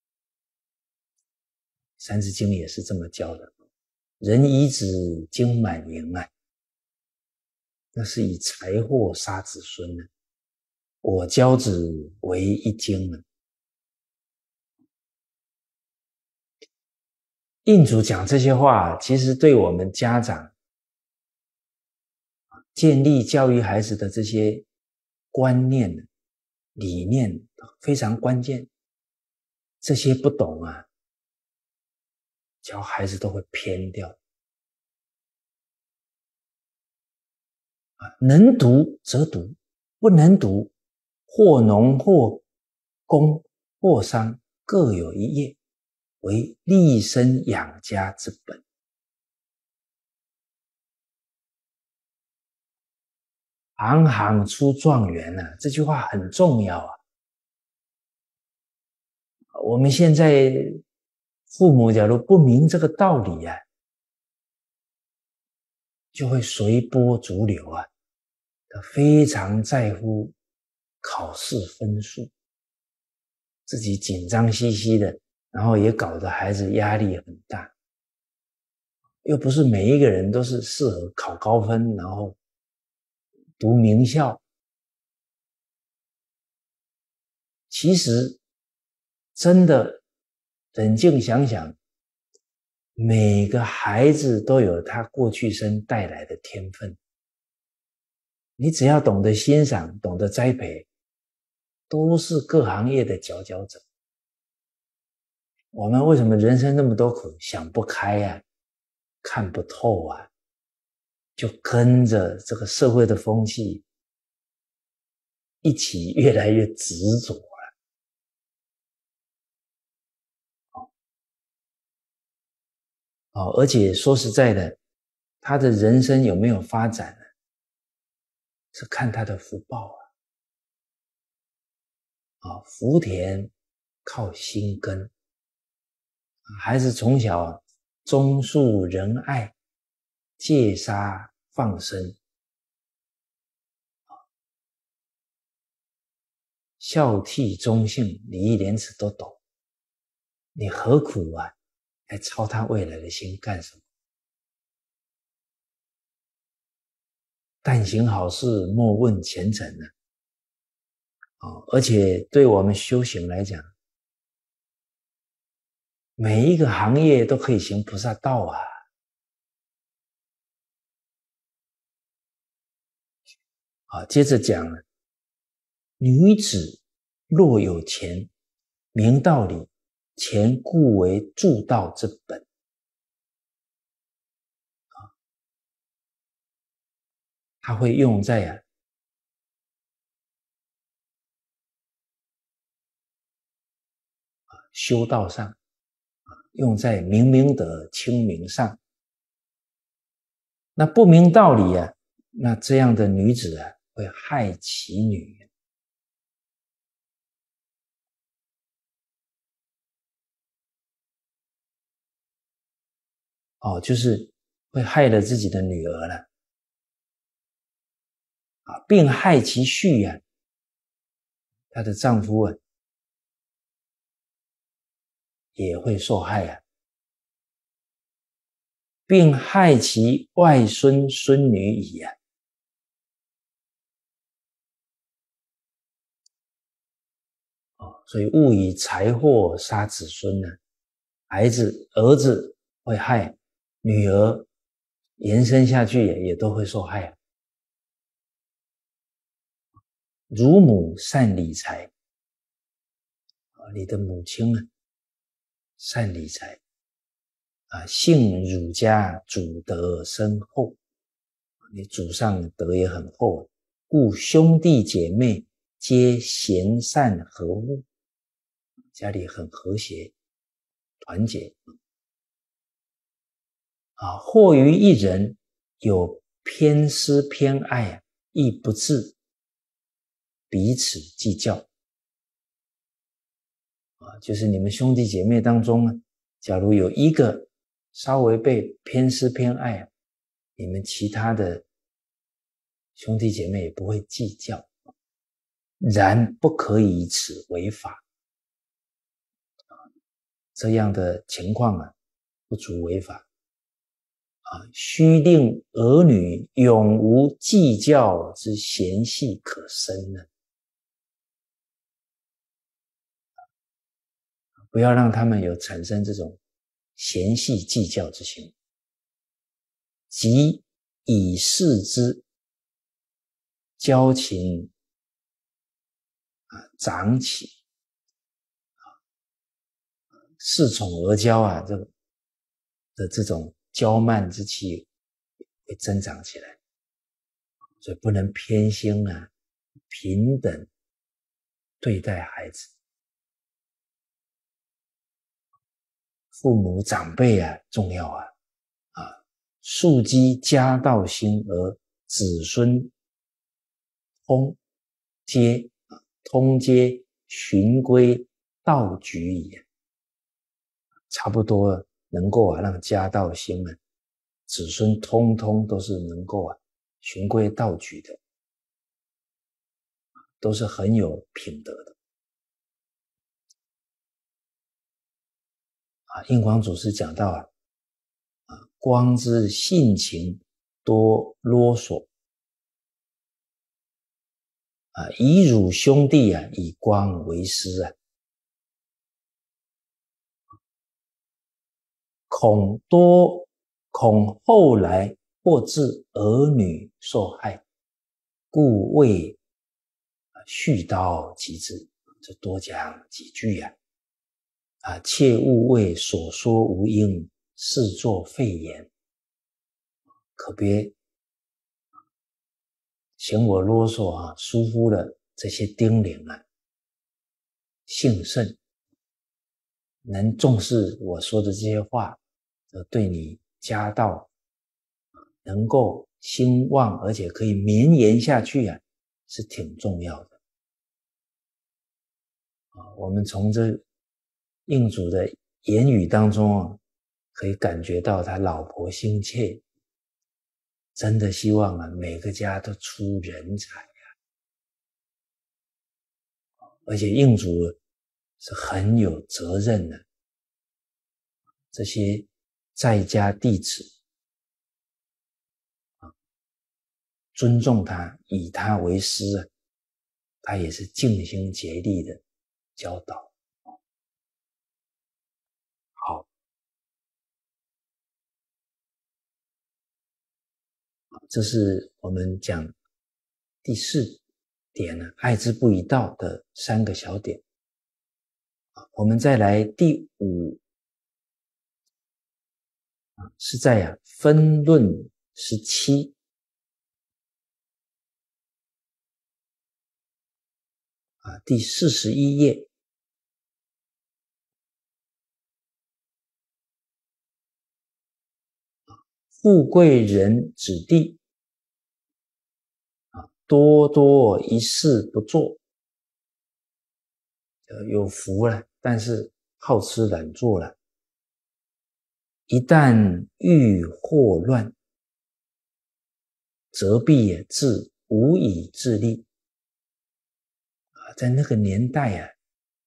三字经也是这么教的，人遗子金满盈啊，那是以财货杀子孙呢、啊。我教子为一金呢、啊。印主讲这些话，其实对我们家长建立教育孩子的这些观念、理念非常关键。这些不懂啊，教孩子都会偏掉。啊，能读则读，不能读，或农或工或商，各有一业，为立身养家之本。 行行出状元啊，这句话很重要啊。我们现在父母假如不明这个道理啊，就会随波逐流啊，他非常在乎考试分数，自己紧张兮兮的，然后也搞得孩子压力很大。又不是每一个人都是适合考高分，然后读名校。其实真的冷静想想，每个孩子都有他过去生带来的天分，你只要懂得欣赏，懂得栽培，都是各行业的佼佼者。我们为什么人生那么多苦，想不开啊，看不透啊，就跟着这个社会的风气一起越来越执着了。哦，而且说实在的，他的人生有没有发展呢？是看他的福报啊。啊，福田靠心根，孩子从小忠恕仁爱，戒杀放生，孝悌忠信，礼义廉耻都懂，你何苦啊还操他未来的心干什么？但行好事，莫问前程呢。哦，而且对我们修行来讲，每一个行业都可以行菩萨道啊。啊，接着讲了，女子若有钱，明道理，钱故为助道之本。啊，它会用在啊修道上，用在明明德清明上。那不明道理啊，那这样的女子啊，会害其女。哦，就是会害了自己的女儿了。啊，并害其婿啊，她的丈夫啊，也会受害啊，并害其外孙孙女矣啊。哦，所以勿以财货杀子孙呢、啊，孩子儿子会害，女儿延伸下去也也都会受害啊。乳母善理财，你的母亲啊善理财啊，幸汝家祖德深厚，你祖上德也很厚啊，故兄弟姐妹皆贤善和睦，家里很和谐团结啊。或于一人有偏私偏爱啊，亦不自彼此计较啊，就是你们兄弟姐妹当中啊，假如有一个稍微被偏私偏爱啊，你们其他的兄弟姐妹也不会计较，然不可以此为法。这样的情况啊，不足为法啊，须令儿女永无计较之嫌隙可生呢。不要让他们有产生这种嫌隙计较之心，即以示之交情啊长起啊，恃宠而骄啊，这个的这种骄慢之气会增长起来，所以不能偏心啊，平等对待孩子。父母长辈啊重要啊，啊，树积家道兴而子孙通皆啊，通皆循归道局矣，差不多能够啊让家道兴啊，子孙通通都是能够啊循归道局的，都是很有品德的。啊，印光祖师讲到啊，啊，光之性情多啰嗦，啊，以汝兄弟啊，以光为师啊，恐多恐后来或致儿女受害，故为续刀击之。这多讲几句啊，啊，切勿为所说无因，视作废言，可别嫌我啰嗦啊，疏忽了这些叮咛啊。幸甚，能重视我说的这些话，对你家道能够兴旺，而且可以绵延下去啊，是挺重要的。啊，我们从这印祖的言语当中啊，可以感觉到他老婆心切，真的希望啊每个家都出人才啊。而且印祖是很有责任的，这些在家弟子啊，尊重他，以他为师啊，他也是尽心竭力的教导。好，这是我们讲第四点呢，爱之不以道的三个小点。我们再来第五，是在啊分论十七。啊，第四十一页。富贵人子弟啊，多多一事不做，有福了，但是好吃懒做了。一旦遇祸乱，则必自无以自立。啊，在那个年代啊，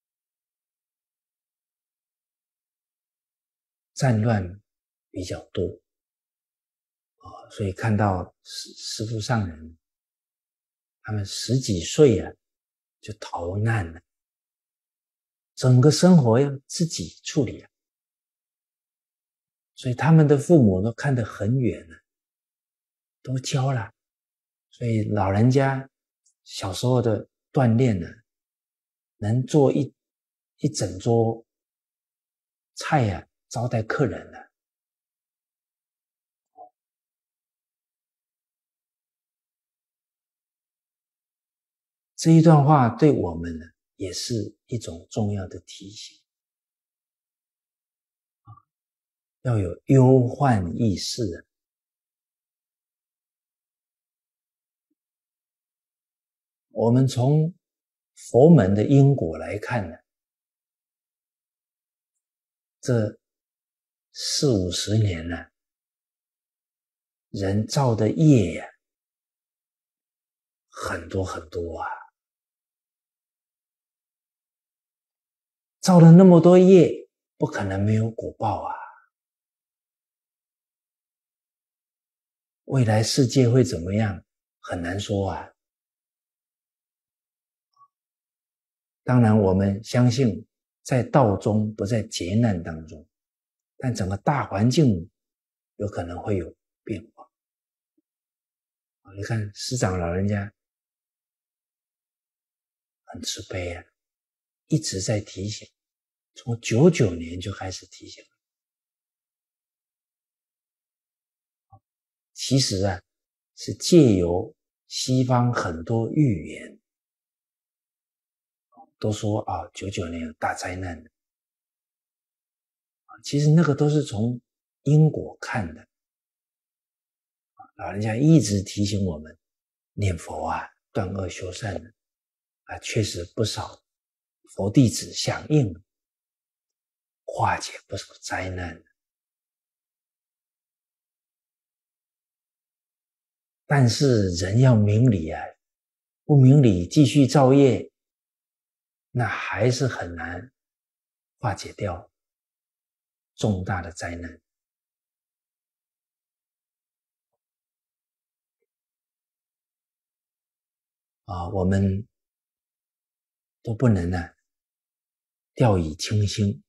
战乱比较多啊，所以看到师师父上人，他们十几岁啊就逃难了，整个生活要自己处理啊，所以他们的父母都看得很远了，都教了，所以老人家小时候的锻炼呢，能做一一整桌菜啊，招待客人了。这一段话对我们呢，也是一种重要的提醒，要有忧患意识啊。我们从佛门的因果来看呢，这四五十年了，人造的业呀、啊，很多很多啊，造了那么多业，不可能没有果报啊。未来世界会怎么样，很难说啊。当然，我们相信在道中不在劫难当中，但整个大环境有可能会有变化。你看师长老人家很慈悲啊，一直在提醒，从九九年就开始提醒了。其实啊，是借由西方很多预言，都说啊，九九年有大灾难的。其实那个都是从因果看的。老人家一直提醒我们念佛啊， 断恶修善的啊，确实不少佛弟子响应，化解不少灾难。但是人要明理啊，不明理继续造业，那还是很难化解掉重大的灾难。啊，我们都不能呢、啊、掉以轻心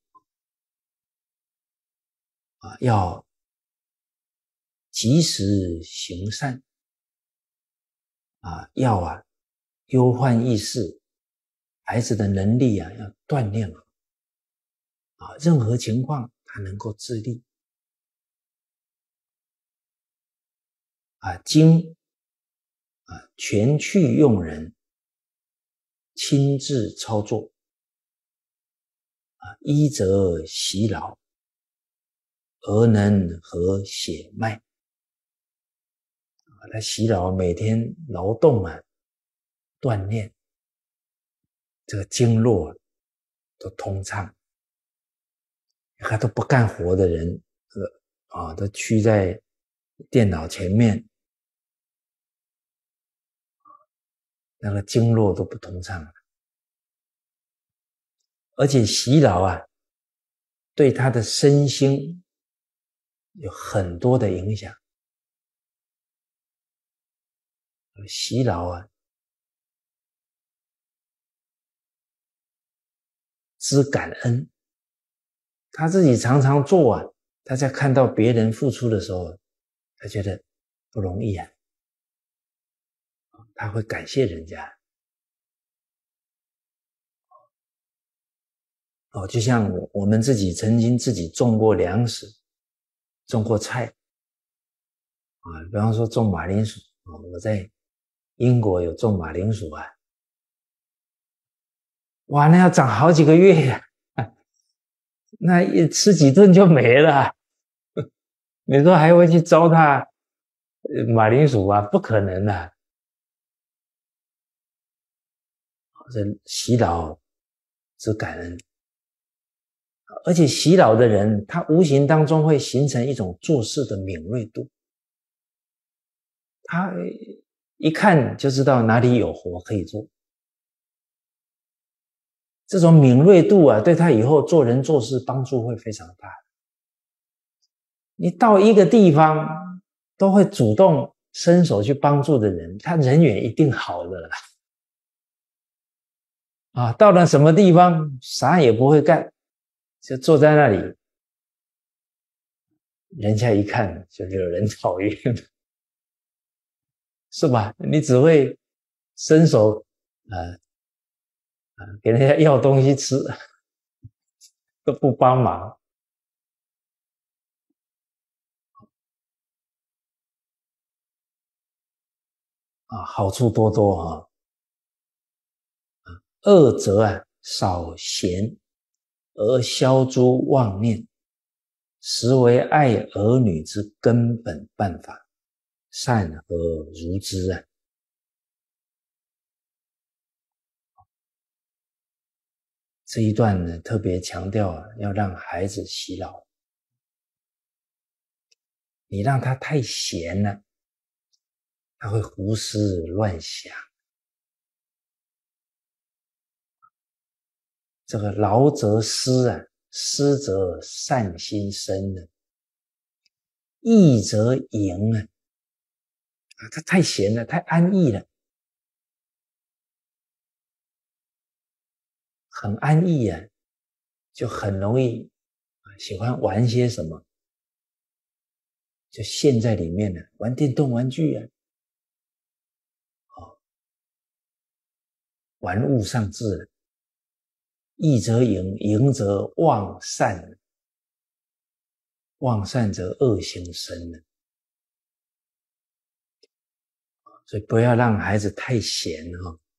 啊，要及时行善啊，要啊忧患意识，孩子的能力啊要锻炼好啊，任何情况他能够自立啊，经啊全去用人，亲自操作啊，医则习劳，而能和血脉。他洗脑每天劳动啊，锻炼，这个经络都通畅。他都不干活的人，呃啊，都屈在电脑前面，那个经络都不通畅。而且洗脑啊，对他的身心有很多的影响。洗脑啊，知感恩，他自己常常做啊，他在看到别人付出的时候，他觉得不容易啊，他会感谢人家。哦，就像我们自己曾经自己种过粮食，种过菜啊，比方说种马铃薯啊，我在英国有种马铃薯啊，哇，那要长好几个月呀、啊，那一吃几顿就没了。你说还会去糟蹋马铃薯啊？不可能的、啊。这洗脑之感恩，而且洗脑的人，他无形当中会形成一种做事的敏锐度，他一看就知道哪里有活可以做。这种敏锐度啊，对他以后做人做事帮助会非常大。你到一个地方都会主动伸手去帮助的人，他人缘一定好的啦。啊，到了什么地方啥也不会干，就坐在那里，人家一看就惹人讨厌，是吧？你只会伸手呃呃给人家要东西吃，都不帮忙啊，好处多多啊。二则啊，少闲而消诸妄念，实为爱儿女之根本办法，善而如之啊。这一段呢，特别强调啊，要让孩子洗脑。你让他太闲了，他会胡思乱想。这个劳则思啊，思则善心生呢，逸则淫啊，啊，他太闲了，太安逸了，很安逸啊，就很容易喜欢玩些什么，就陷在里面了，玩电动玩具啊，哦，玩物丧志了。逸则淫，淫则忘善，忘善则恶行生了。所以不要让孩子太闲哈、哦，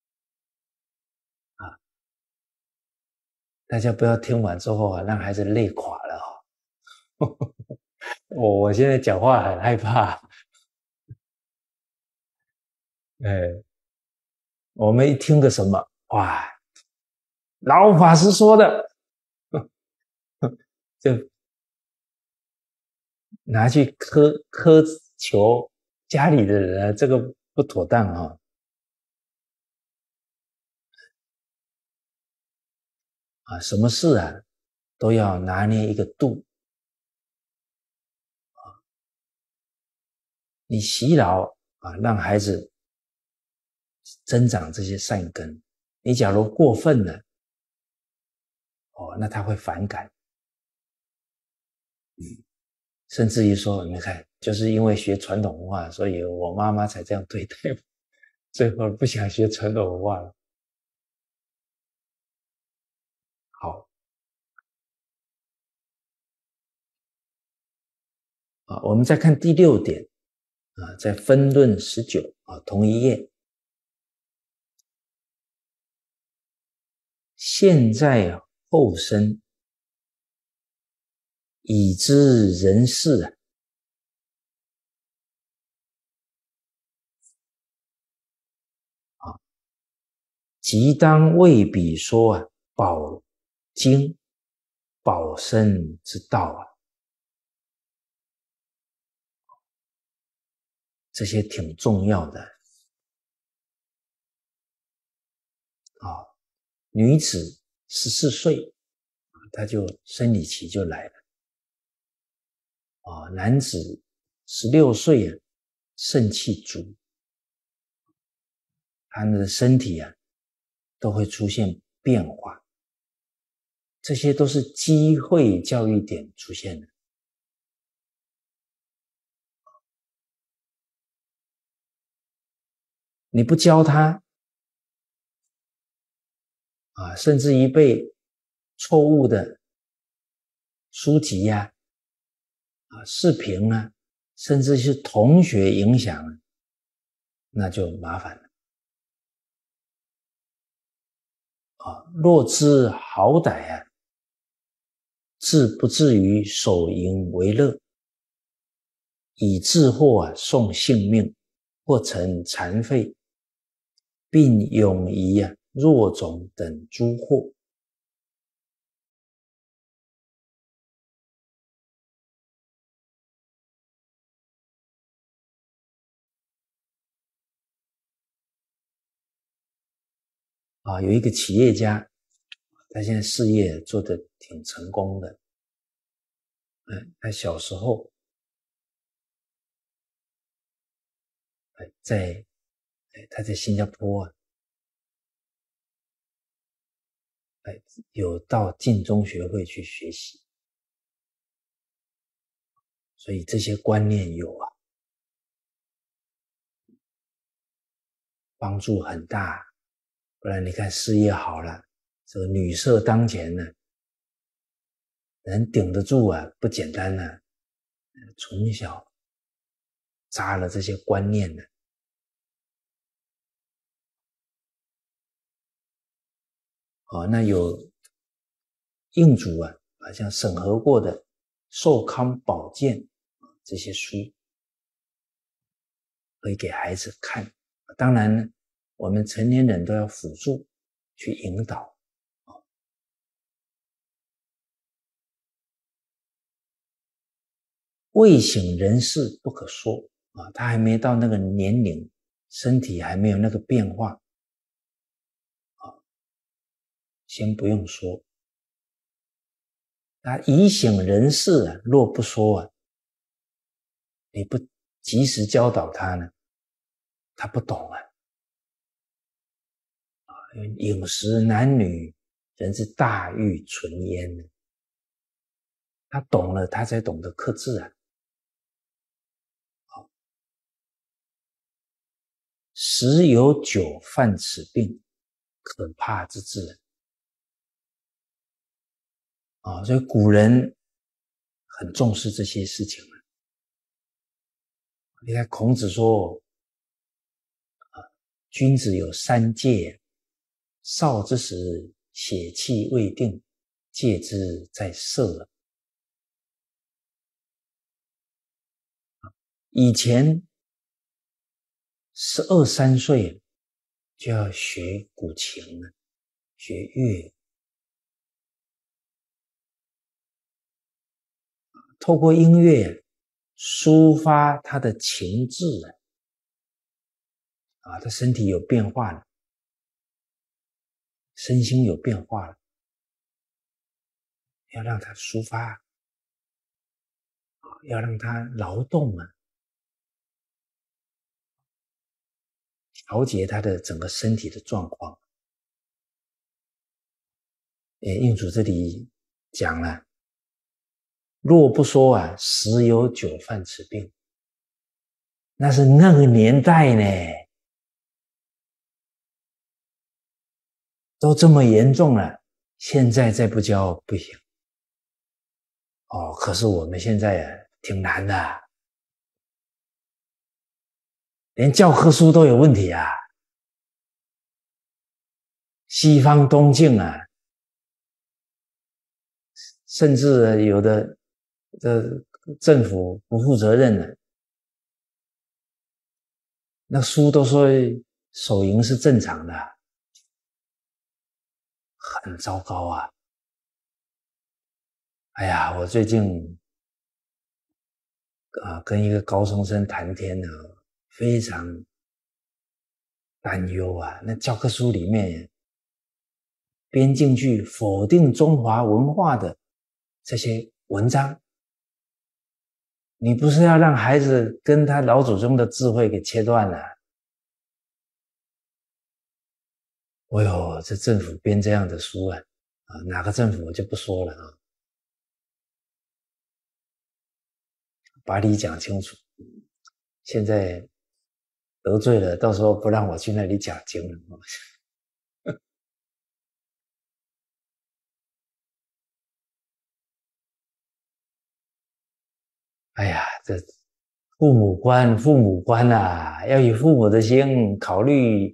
啊，大家不要听完之后啊，让孩子累垮了哈、哦。我我现在讲话很害怕，哎， 我们一听个什么，哇，老法师说的，就拿去苛苛求家里的人，这个不妥当啊、哦。啊，什么事啊，都要拿捏一个度。你洗脑啊，让孩子增长这些善根。你假如过分了，哦，那他会反感。嗯，甚至于说，你看，就是因为学传统文化，所以我妈妈才这样对待我，最后不想学传统文化了。好，啊，我们再看第六点啊，在分论十九啊，同一页。现在后生已知人事啊，啊，即当为彼说啊，保经保身之道啊，这些挺重要的啊。女子十四岁，她就生理期就来了啊。男子十六岁啊，肾气足，他们的身体啊都会出现变化，这些都是机会教育点出现的。你不教他啊，甚至于被错误的书籍呀、啊、啊视频啊，甚至是同学影响，那就麻烦了啊。若知好歹啊，至不至于手淫为乐，以致或啊送性命，或成残废，并永遗啊弱种等诸祸。啊，有一个企业家，他现在事业做得挺成功的。嗯，他小时候，在他在新加坡啊，有到晋中学会去学习，所以这些观念有啊，帮助很大。不然你看事业好了，这个女色当前呢，能顶得住啊，不简单呢、啊。从小扎了这些观念呢，哦，那有印主啊，好像审核过的寿康宝鉴这些书，可以给孩子看。当然呢，我们成年人都要辅助去引导。未醒人事不可说啊，他还没到那个年龄，身体还没有那个变化啊，先不用说。那已醒人事啊，若不说啊，你不及时教导他呢，他不懂啊。饮食男女，人之大欲存焉呢。他懂了，他才懂得克制啊。时有酒犯此病，可怕之至啊！所以古人很重视这些事情。你看孔子说，啊，君子有三戒，少之时血气未定，戒之在色。以前十二三岁就要学古琴了，学乐，透过音乐抒发他的情志啊，他身体有变化了，身心有变化了，要让他抒发，要让他劳动啊，调节他的整个身体的状况。诶，印主这里讲了，若不说啊，十有九犯此病，那是那个年代呢，都这么严重了，现在再不教不行。哦，可是我们现在啊，挺难的，连教科书都有问题啊。西方东晋啊，甚至有的这政府不负责任的，那书都说手淫是正常的，很糟糕啊。哎呀，我最近啊跟一个高中生谈天呢，非常担忧啊。那教科书里面编进去否定中华文化的这些文章，你不是要让孩子跟他老祖宗的智慧给切断了？哎呦，这政府编这样的书啊，啊，哪个政府我就不说了啊，把理讲清楚。现在得罪了，到时候不让我去那里讲经了。哎呀，这父母官，父母官啊，要以父母的心考虑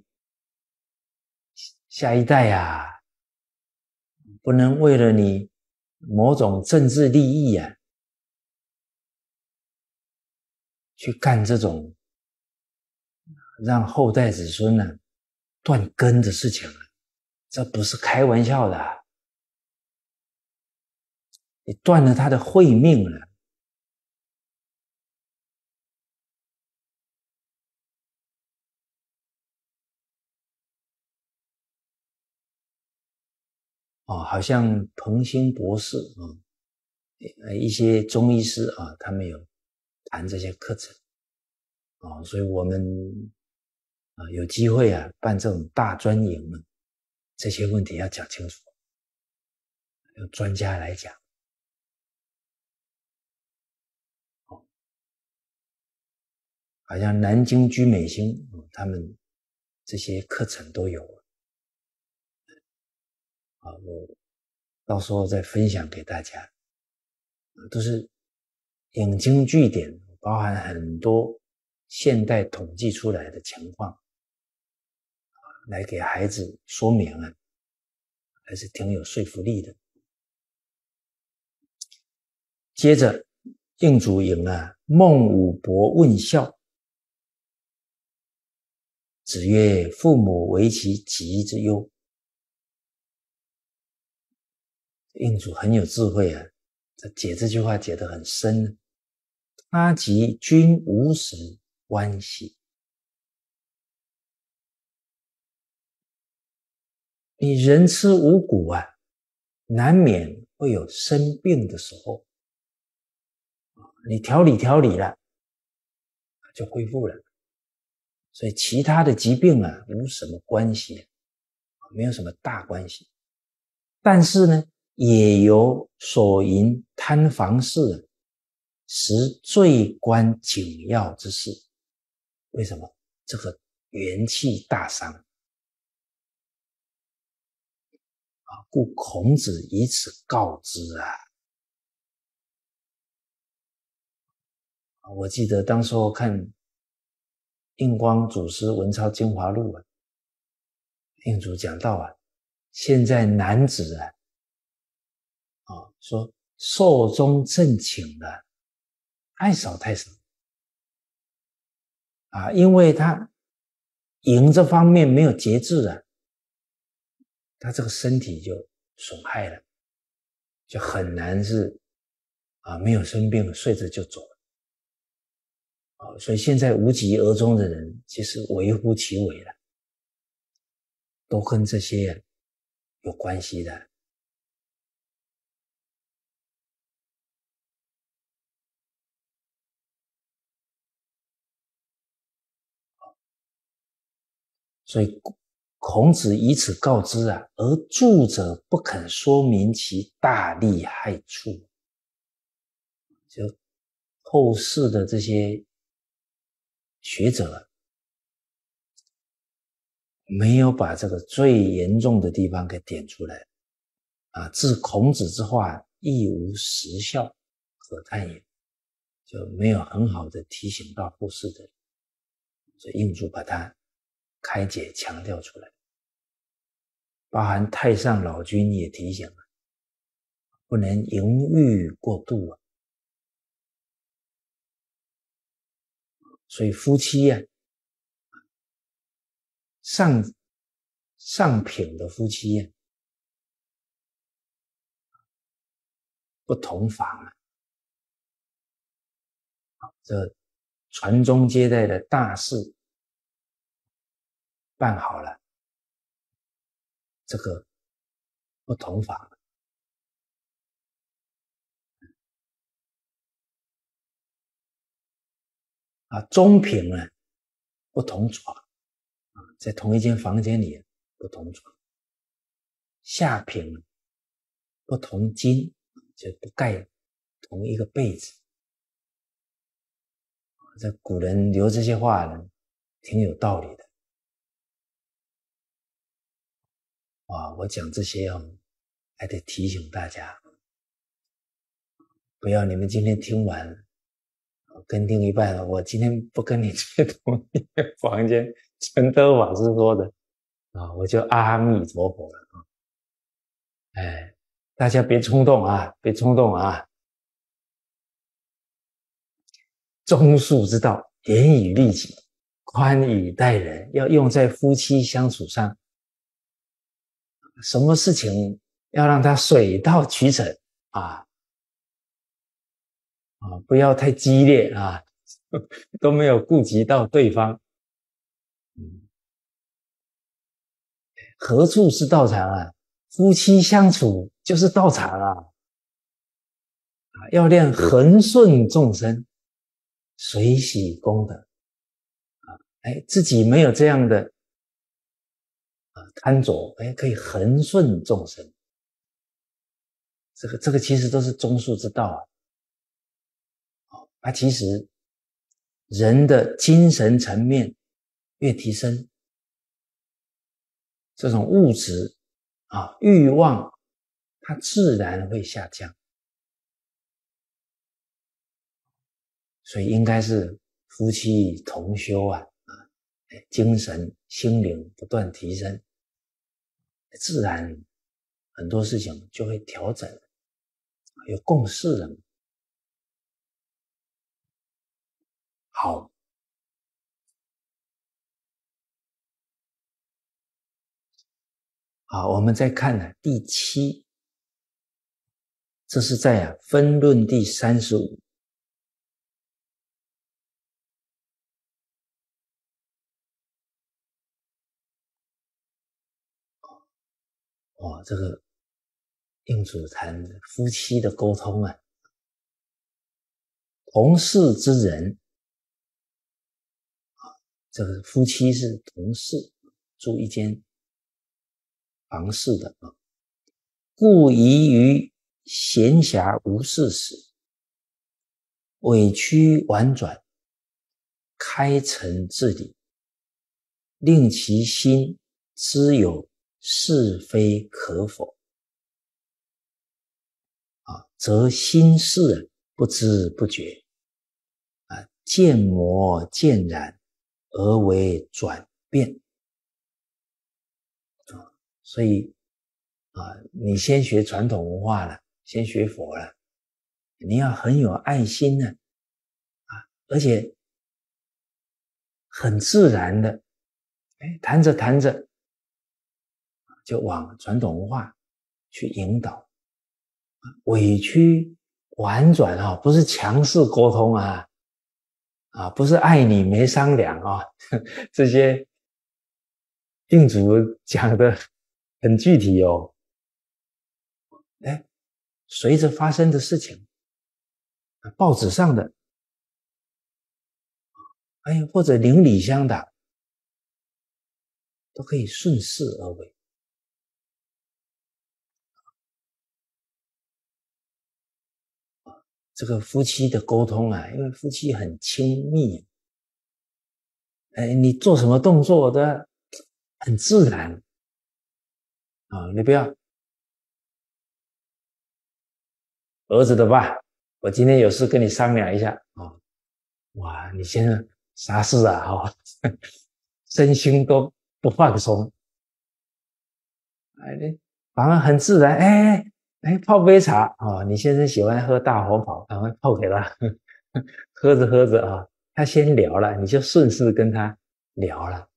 下一代啊，不能为了你某种政治利益啊，去干这种让后代子孙呢、啊、断根的事情了，这不是开玩笑的啊，你断了他的慧命了。哦，好像彭兴博士啊，呃，一些中医师啊，他们有谈这些课程啊，所以我们啊有机会啊办这种大专营呢，这些问题要讲清楚，由专家来讲。好像南京居美心他们这些课程都有啊，我到时候再分享给大家，都是引经据典，包含很多现代统计出来的情况，来给孩子说明啊，还是挺有说服力的。接着应主引啊，孟武伯问孝，子曰：父母为其疾之忧。应主很有智慧啊，他解这句话解得很深。他疾君无时关系，你人吃五谷啊，难免会有生病的时候，你调理调理了，就恢复了。所以其他的疾病啊，无什么关系，没有什么大关系。但是呢，也由所淫贪房事，实最关紧要之事。为什么？这个元气大伤啊！故孔子以此告之啊。我记得当时候看印光祖师文钞精华录啊，印主讲到啊，现在男子啊，啊说寿终正寝的太少太少啊，因为他淫这方面没有节制啊，他这个身体就损害了，就很难是啊没有生病睡着就走了。啊，所以现在无疾而终的人其实微乎其微了，都跟这些、啊、有关系的。所以孔子以此告知啊，而著者不肯说明其大利害处。就后世的这些学者没有把这个最严重的地方给点出来啊，自孔子之话亦无实效可叹也，就没有很好的提醒到后世的人，所以印主把它开解强调出来。包含太上老君也提醒了，不能淫欲过度啊。所以夫妻啊，上上品的夫妻啊，不同房啊。这传宗接代的大事办好了，这个不同房啊，中品呢不同床啊，在同一间房间里不同床，下品不同巾，就不盖同一个被子。这古人留这些话呢，挺有道理的啊。我讲这些哦，还得提醒大家，不要你们今天听完跟另一半，我今天不跟你睡同一个房间，陈德法师说的啊，我就阿弥陀佛了啊。哎，大家别冲动啊，别冲动啊。忠恕之道，严以律己，宽以待人，要用在夫妻相处上。什么事情要让它水到渠成啊啊，不要太激烈啊，都没有顾及到对方。嗯，何处是道场啊？夫妻相处就是道场啊！啊，要练恒顺众生，随喜功德啊！哎，自己没有这样的啊贪着，哎，可以恒顺众生。这个这个其实都是中恕之道啊！啊，其实人的精神层面越提升，这种物质啊欲望，它自然会下降。所以应该是夫妻同修啊，啊，精神心灵不断提升，自然很多事情就会调整，有共识了。好，好，我们再看呢第七，这是在啊分论第三十五。哦，这个印主谈夫妻的沟通啊，同事之人啊，这个夫妻是同事，住一间房室的啊，故宜于闲暇无事时，委曲婉转，开诚致理，令其心知有是非可否啊，则心事不知不觉啊，渐磨渐染而为转变啊。所以啊，你先学传统文化了，先学佛了，你要很有爱心呢啊，而且很自然的哎，谈着谈着就往传统文化去引导，委屈婉转啊，不是强势沟通啊，啊，不是爱你没商量啊，这些定主讲的很具体哦。哎，随着发生的事情，报纸上的，哎，或者邻里乡的，都可以顺势而为。这个夫妻的沟通啊，因为夫妻很亲密，哎，你做什么动作都很自然啊，你不要儿子的爸，我今天有事跟你商量一下啊，哇，你先生啥事啊？哈、哦，身心都不放松，哎，反而很自然，哎哎，泡杯茶啊、哦，你先生喜欢喝大红袍，赶快泡给他，喝着喝着啊，他先聊了，你就顺势跟他聊了。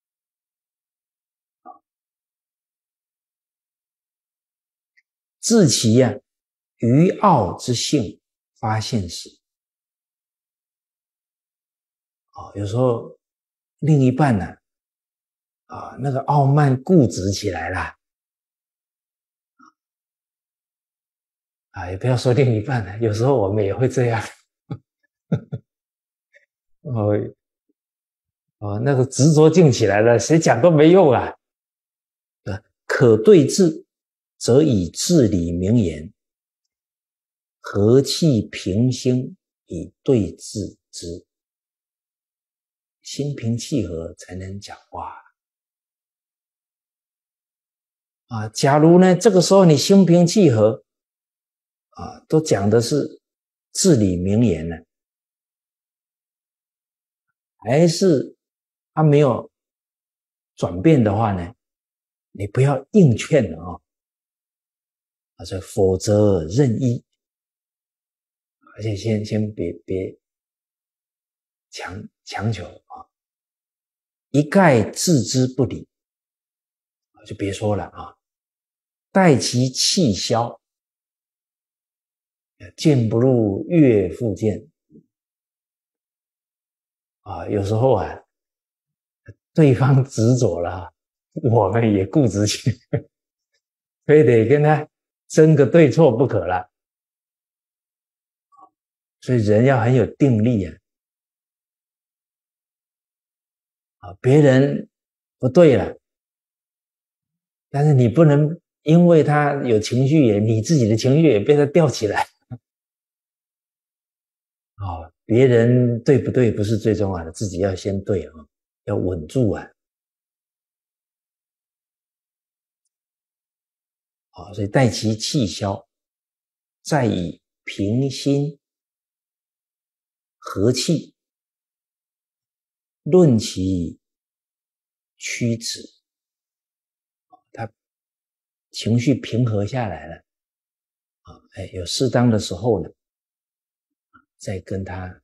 自其呀、啊，愚傲之性发现时，啊、哦，有时候另一半呢、啊，啊，那个傲慢固执起来了，啊，也不要说另一半了，有时候我们也会这样，哦哦，那个执着劲起来了，谁讲都没用啊。可对治，则以至理明言，和气平心以对治之。心平气和才能讲话啊！假如呢，这个时候你心平气和啊，都讲的是至理名言呢，还是他没有转变的话呢，你不要硬劝了啊！啊，这否则任意，而且先先别别强强求啊，一概置之不理，就别说了啊，待其气消，见不入岳复见啊，有时候啊，对方执着了，我们也固执起来，非得跟他争个对错不可了。所以人要很有定力啊！啊，别人不对了，但是你不能因为他有情绪也，你自己的情绪也被他吊起来。啊、哦，别人对不对不是最重要的，自己要先对啊，要稳住啊！啊、哦，所以待其气消，再以平心和气论其曲直。他情绪平和下来了啊，哎，有适当的时候呢，再跟他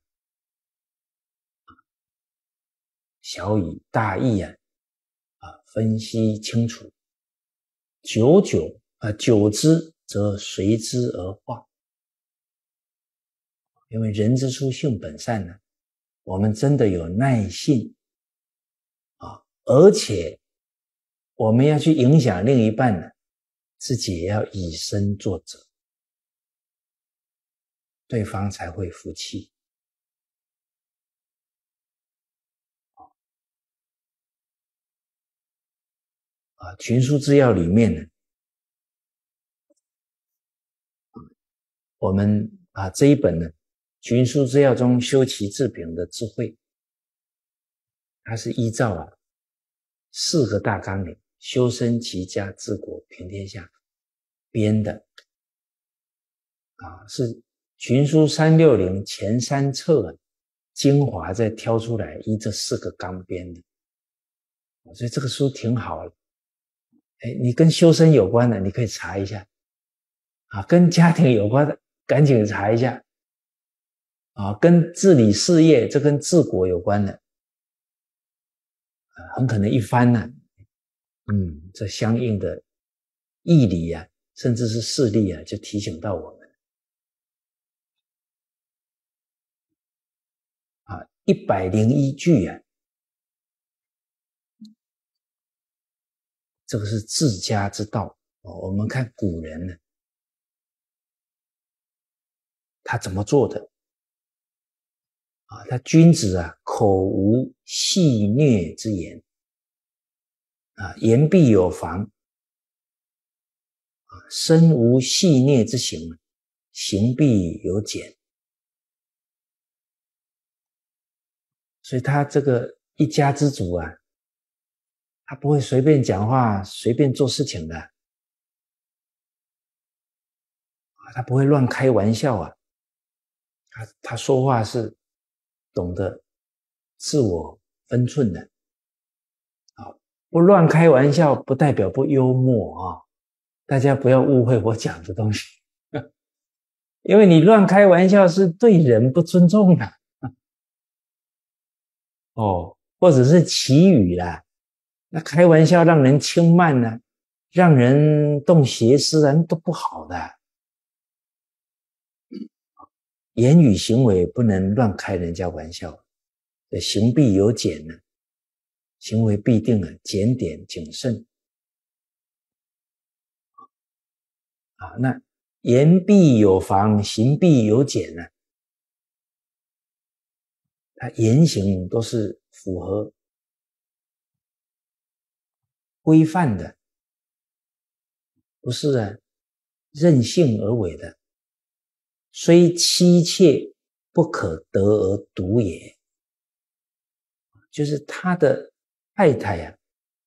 小以大义啊，啊，分析清楚，久久啊，久之则随之而化。因为人之初性本善呢，我们真的有耐性啊，而且我们要去影响另一半呢，自己也要以身作则，对方才会服气。啊，群书治要里面呢，我们啊这一本呢，群书治要中修齐治平的智慧，它是依照啊四个大纲领，修身齐家治国平天下编的啊，是群书三六零前三册精华再挑出来，依这四个纲编的，所以这个书挺好的。哎，你跟修身有关的，你可以查一下啊；跟家庭有关的，赶紧查一下啊；跟治理事业，这跟治国有关的， 很可能一翻呢、啊，嗯，这相应的义理啊，甚至是事例啊，就提醒到我们啊，一百零一句啊，这个是治家之道哦。我们看古人呢，他怎么做的啊？他君子啊，口无戏谑之言啊，言必有防啊，身无戏谑之行，行必有减。所以他这个一家之主啊，他不会随便讲话，随便做事情的啊，他不会乱开玩笑啊，他他说话是懂得自我分寸的啊，不乱开玩笑不代表不幽默啊，大家不要误会我讲的东西，因为你乱开玩笑是对人不尊重的哦，或者是绮语啦，那开玩笑让人轻慢呢，让人动邪思啊，都不好的。言语行为不能乱开人家玩笑，行必有减呢，行为必定啊检点谨慎啊。那言必有防，行必有减呢，他言行都是符合规范的，不是啊任性而为的。虽妻妾不可得而独也，就是他的太太啊，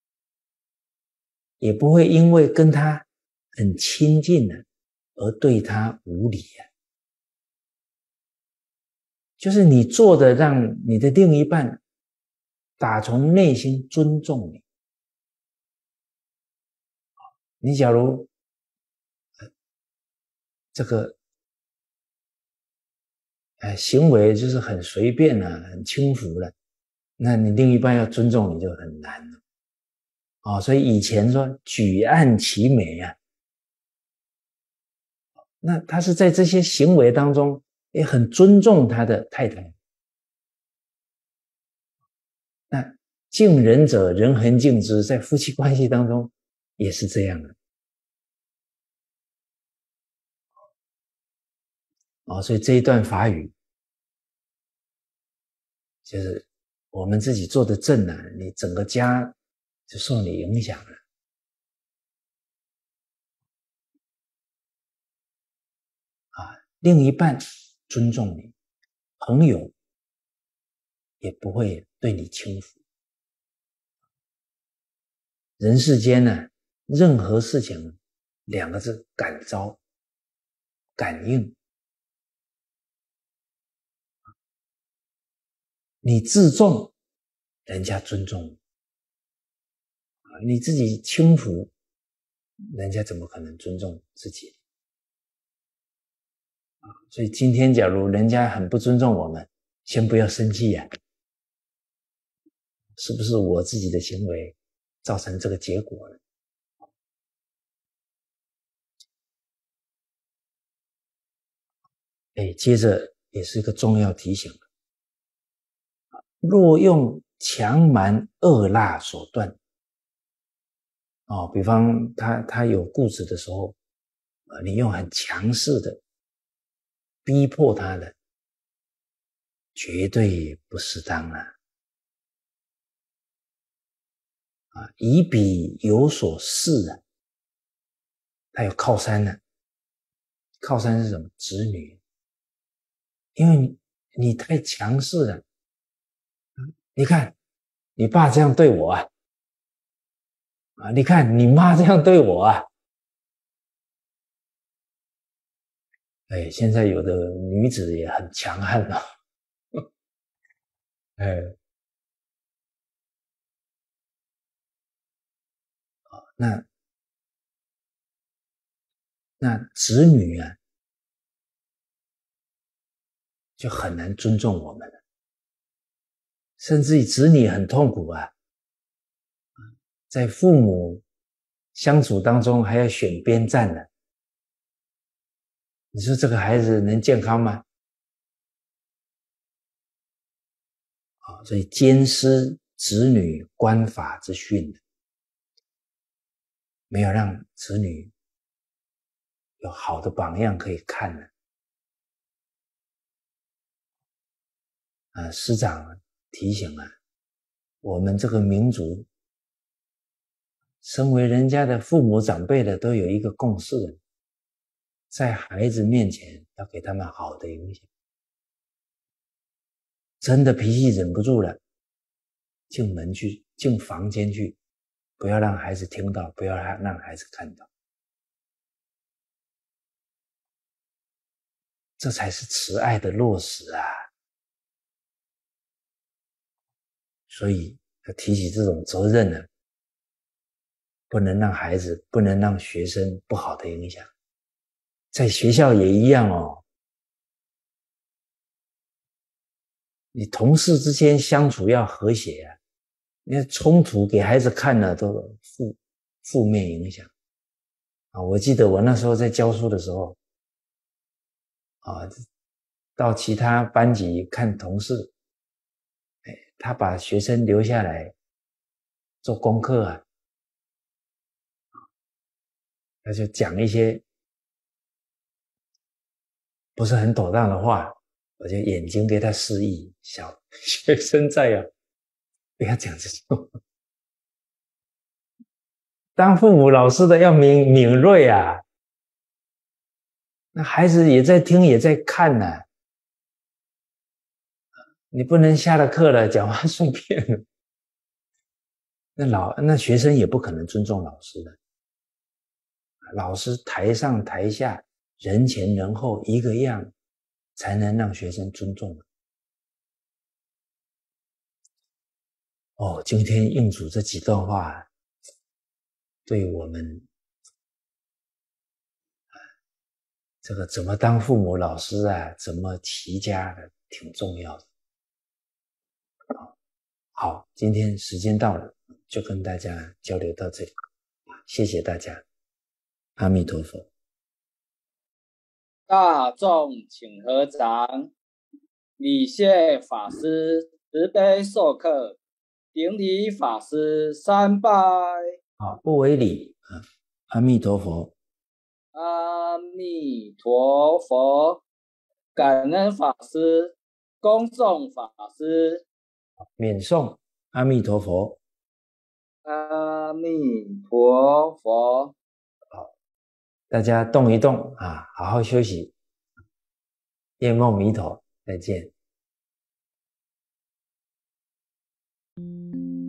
也不会因为跟他很亲近呢、啊，而对他无礼啊。就是你做的让你的另一半打从内心尊重你。你假如这个呃行为就是很随便啊，很轻浮了，那你另一半要尊重你就很难了哦。所以以前说举案齐眉啊，那他是在这些行为当中也很尊重他的太太。那敬人者人恒敬之，在夫妻关系当中也是这样的哦。所以这一段法语就是我们自己做的正啊，你整个家就受你影响了啊。另一半尊重你，朋友也不会对你轻浮。人世间呢，任何事情两个字，感召，感应。你自重，人家尊重你；你自己轻浮，人家怎么可能尊重自己？所以今天假如人家很不尊重我们，先不要生气呀、啊，是不是我自己的行为造成这个结果了？哎，接着也是一个重要提醒，若用强蛮恶辣手段，哦，比方他他有固执的时候，呃，你用很强势的逼迫他的，绝对不适当啊！啊，以彼有所恃啊，他有靠山呢、啊。靠山是什么？子女。因为你你太强势了，你看你爸这样对我啊，啊，你看你妈这样对我啊。哎，现在有的女子也很强悍啊。哎，那那子女啊，就很难尊重我们了，甚至于子女很痛苦啊。 在父母相处当中还要选边站呢，你说这个孩子能健康吗？啊，所以兼师子女观法之训，没有让子女有好的榜样可以看呢。啊，师长提醒啊，我们这个民族，身为人家的父母长辈的，都有一个共识，在孩子面前要给他们好的影响。真的脾气忍不住了，进门去，进房间去，不要让孩子听到，不要让孩子看到，这才是慈爱的落实啊。所以要提起这种责任呢，不能让孩子，不能让学生不好的影响。在学校也一样哦，你同事之间相处要和谐啊，你冲突给孩子看了都负负面影响啊。我记得我那时候在教书的时候啊，到其他班级看同事，哎，他把学生留下来做功课啊，他就讲一些不是很妥当的话，我就眼睛给他示意，小学生在啊，不要讲这种。当父母老师的要敏敏锐啊，那孩子也在听也在看呢、啊，你不能下了课了讲话顺便了，那老那学生也不可能尊重老师的。老师台上台下人前人后一个样，才能让学生尊重。哦，今天印主这几段话，对我们这个怎么当父母老师啊，怎么齐家的，挺重要的。好，今天时间到了，就跟大家交流到这里，谢谢大家，阿弥陀佛。 大众请合掌，礼谢法师慈悲授课，顶礼法师三拜。 好，不为礼啊，阿弥陀佛。 阿弥陀佛，感恩法师，恭送法师。 免诵，阿弥陀佛。 阿弥陀佛。 好，大家动一动啊，好好休息。夜梦弥陀，再见。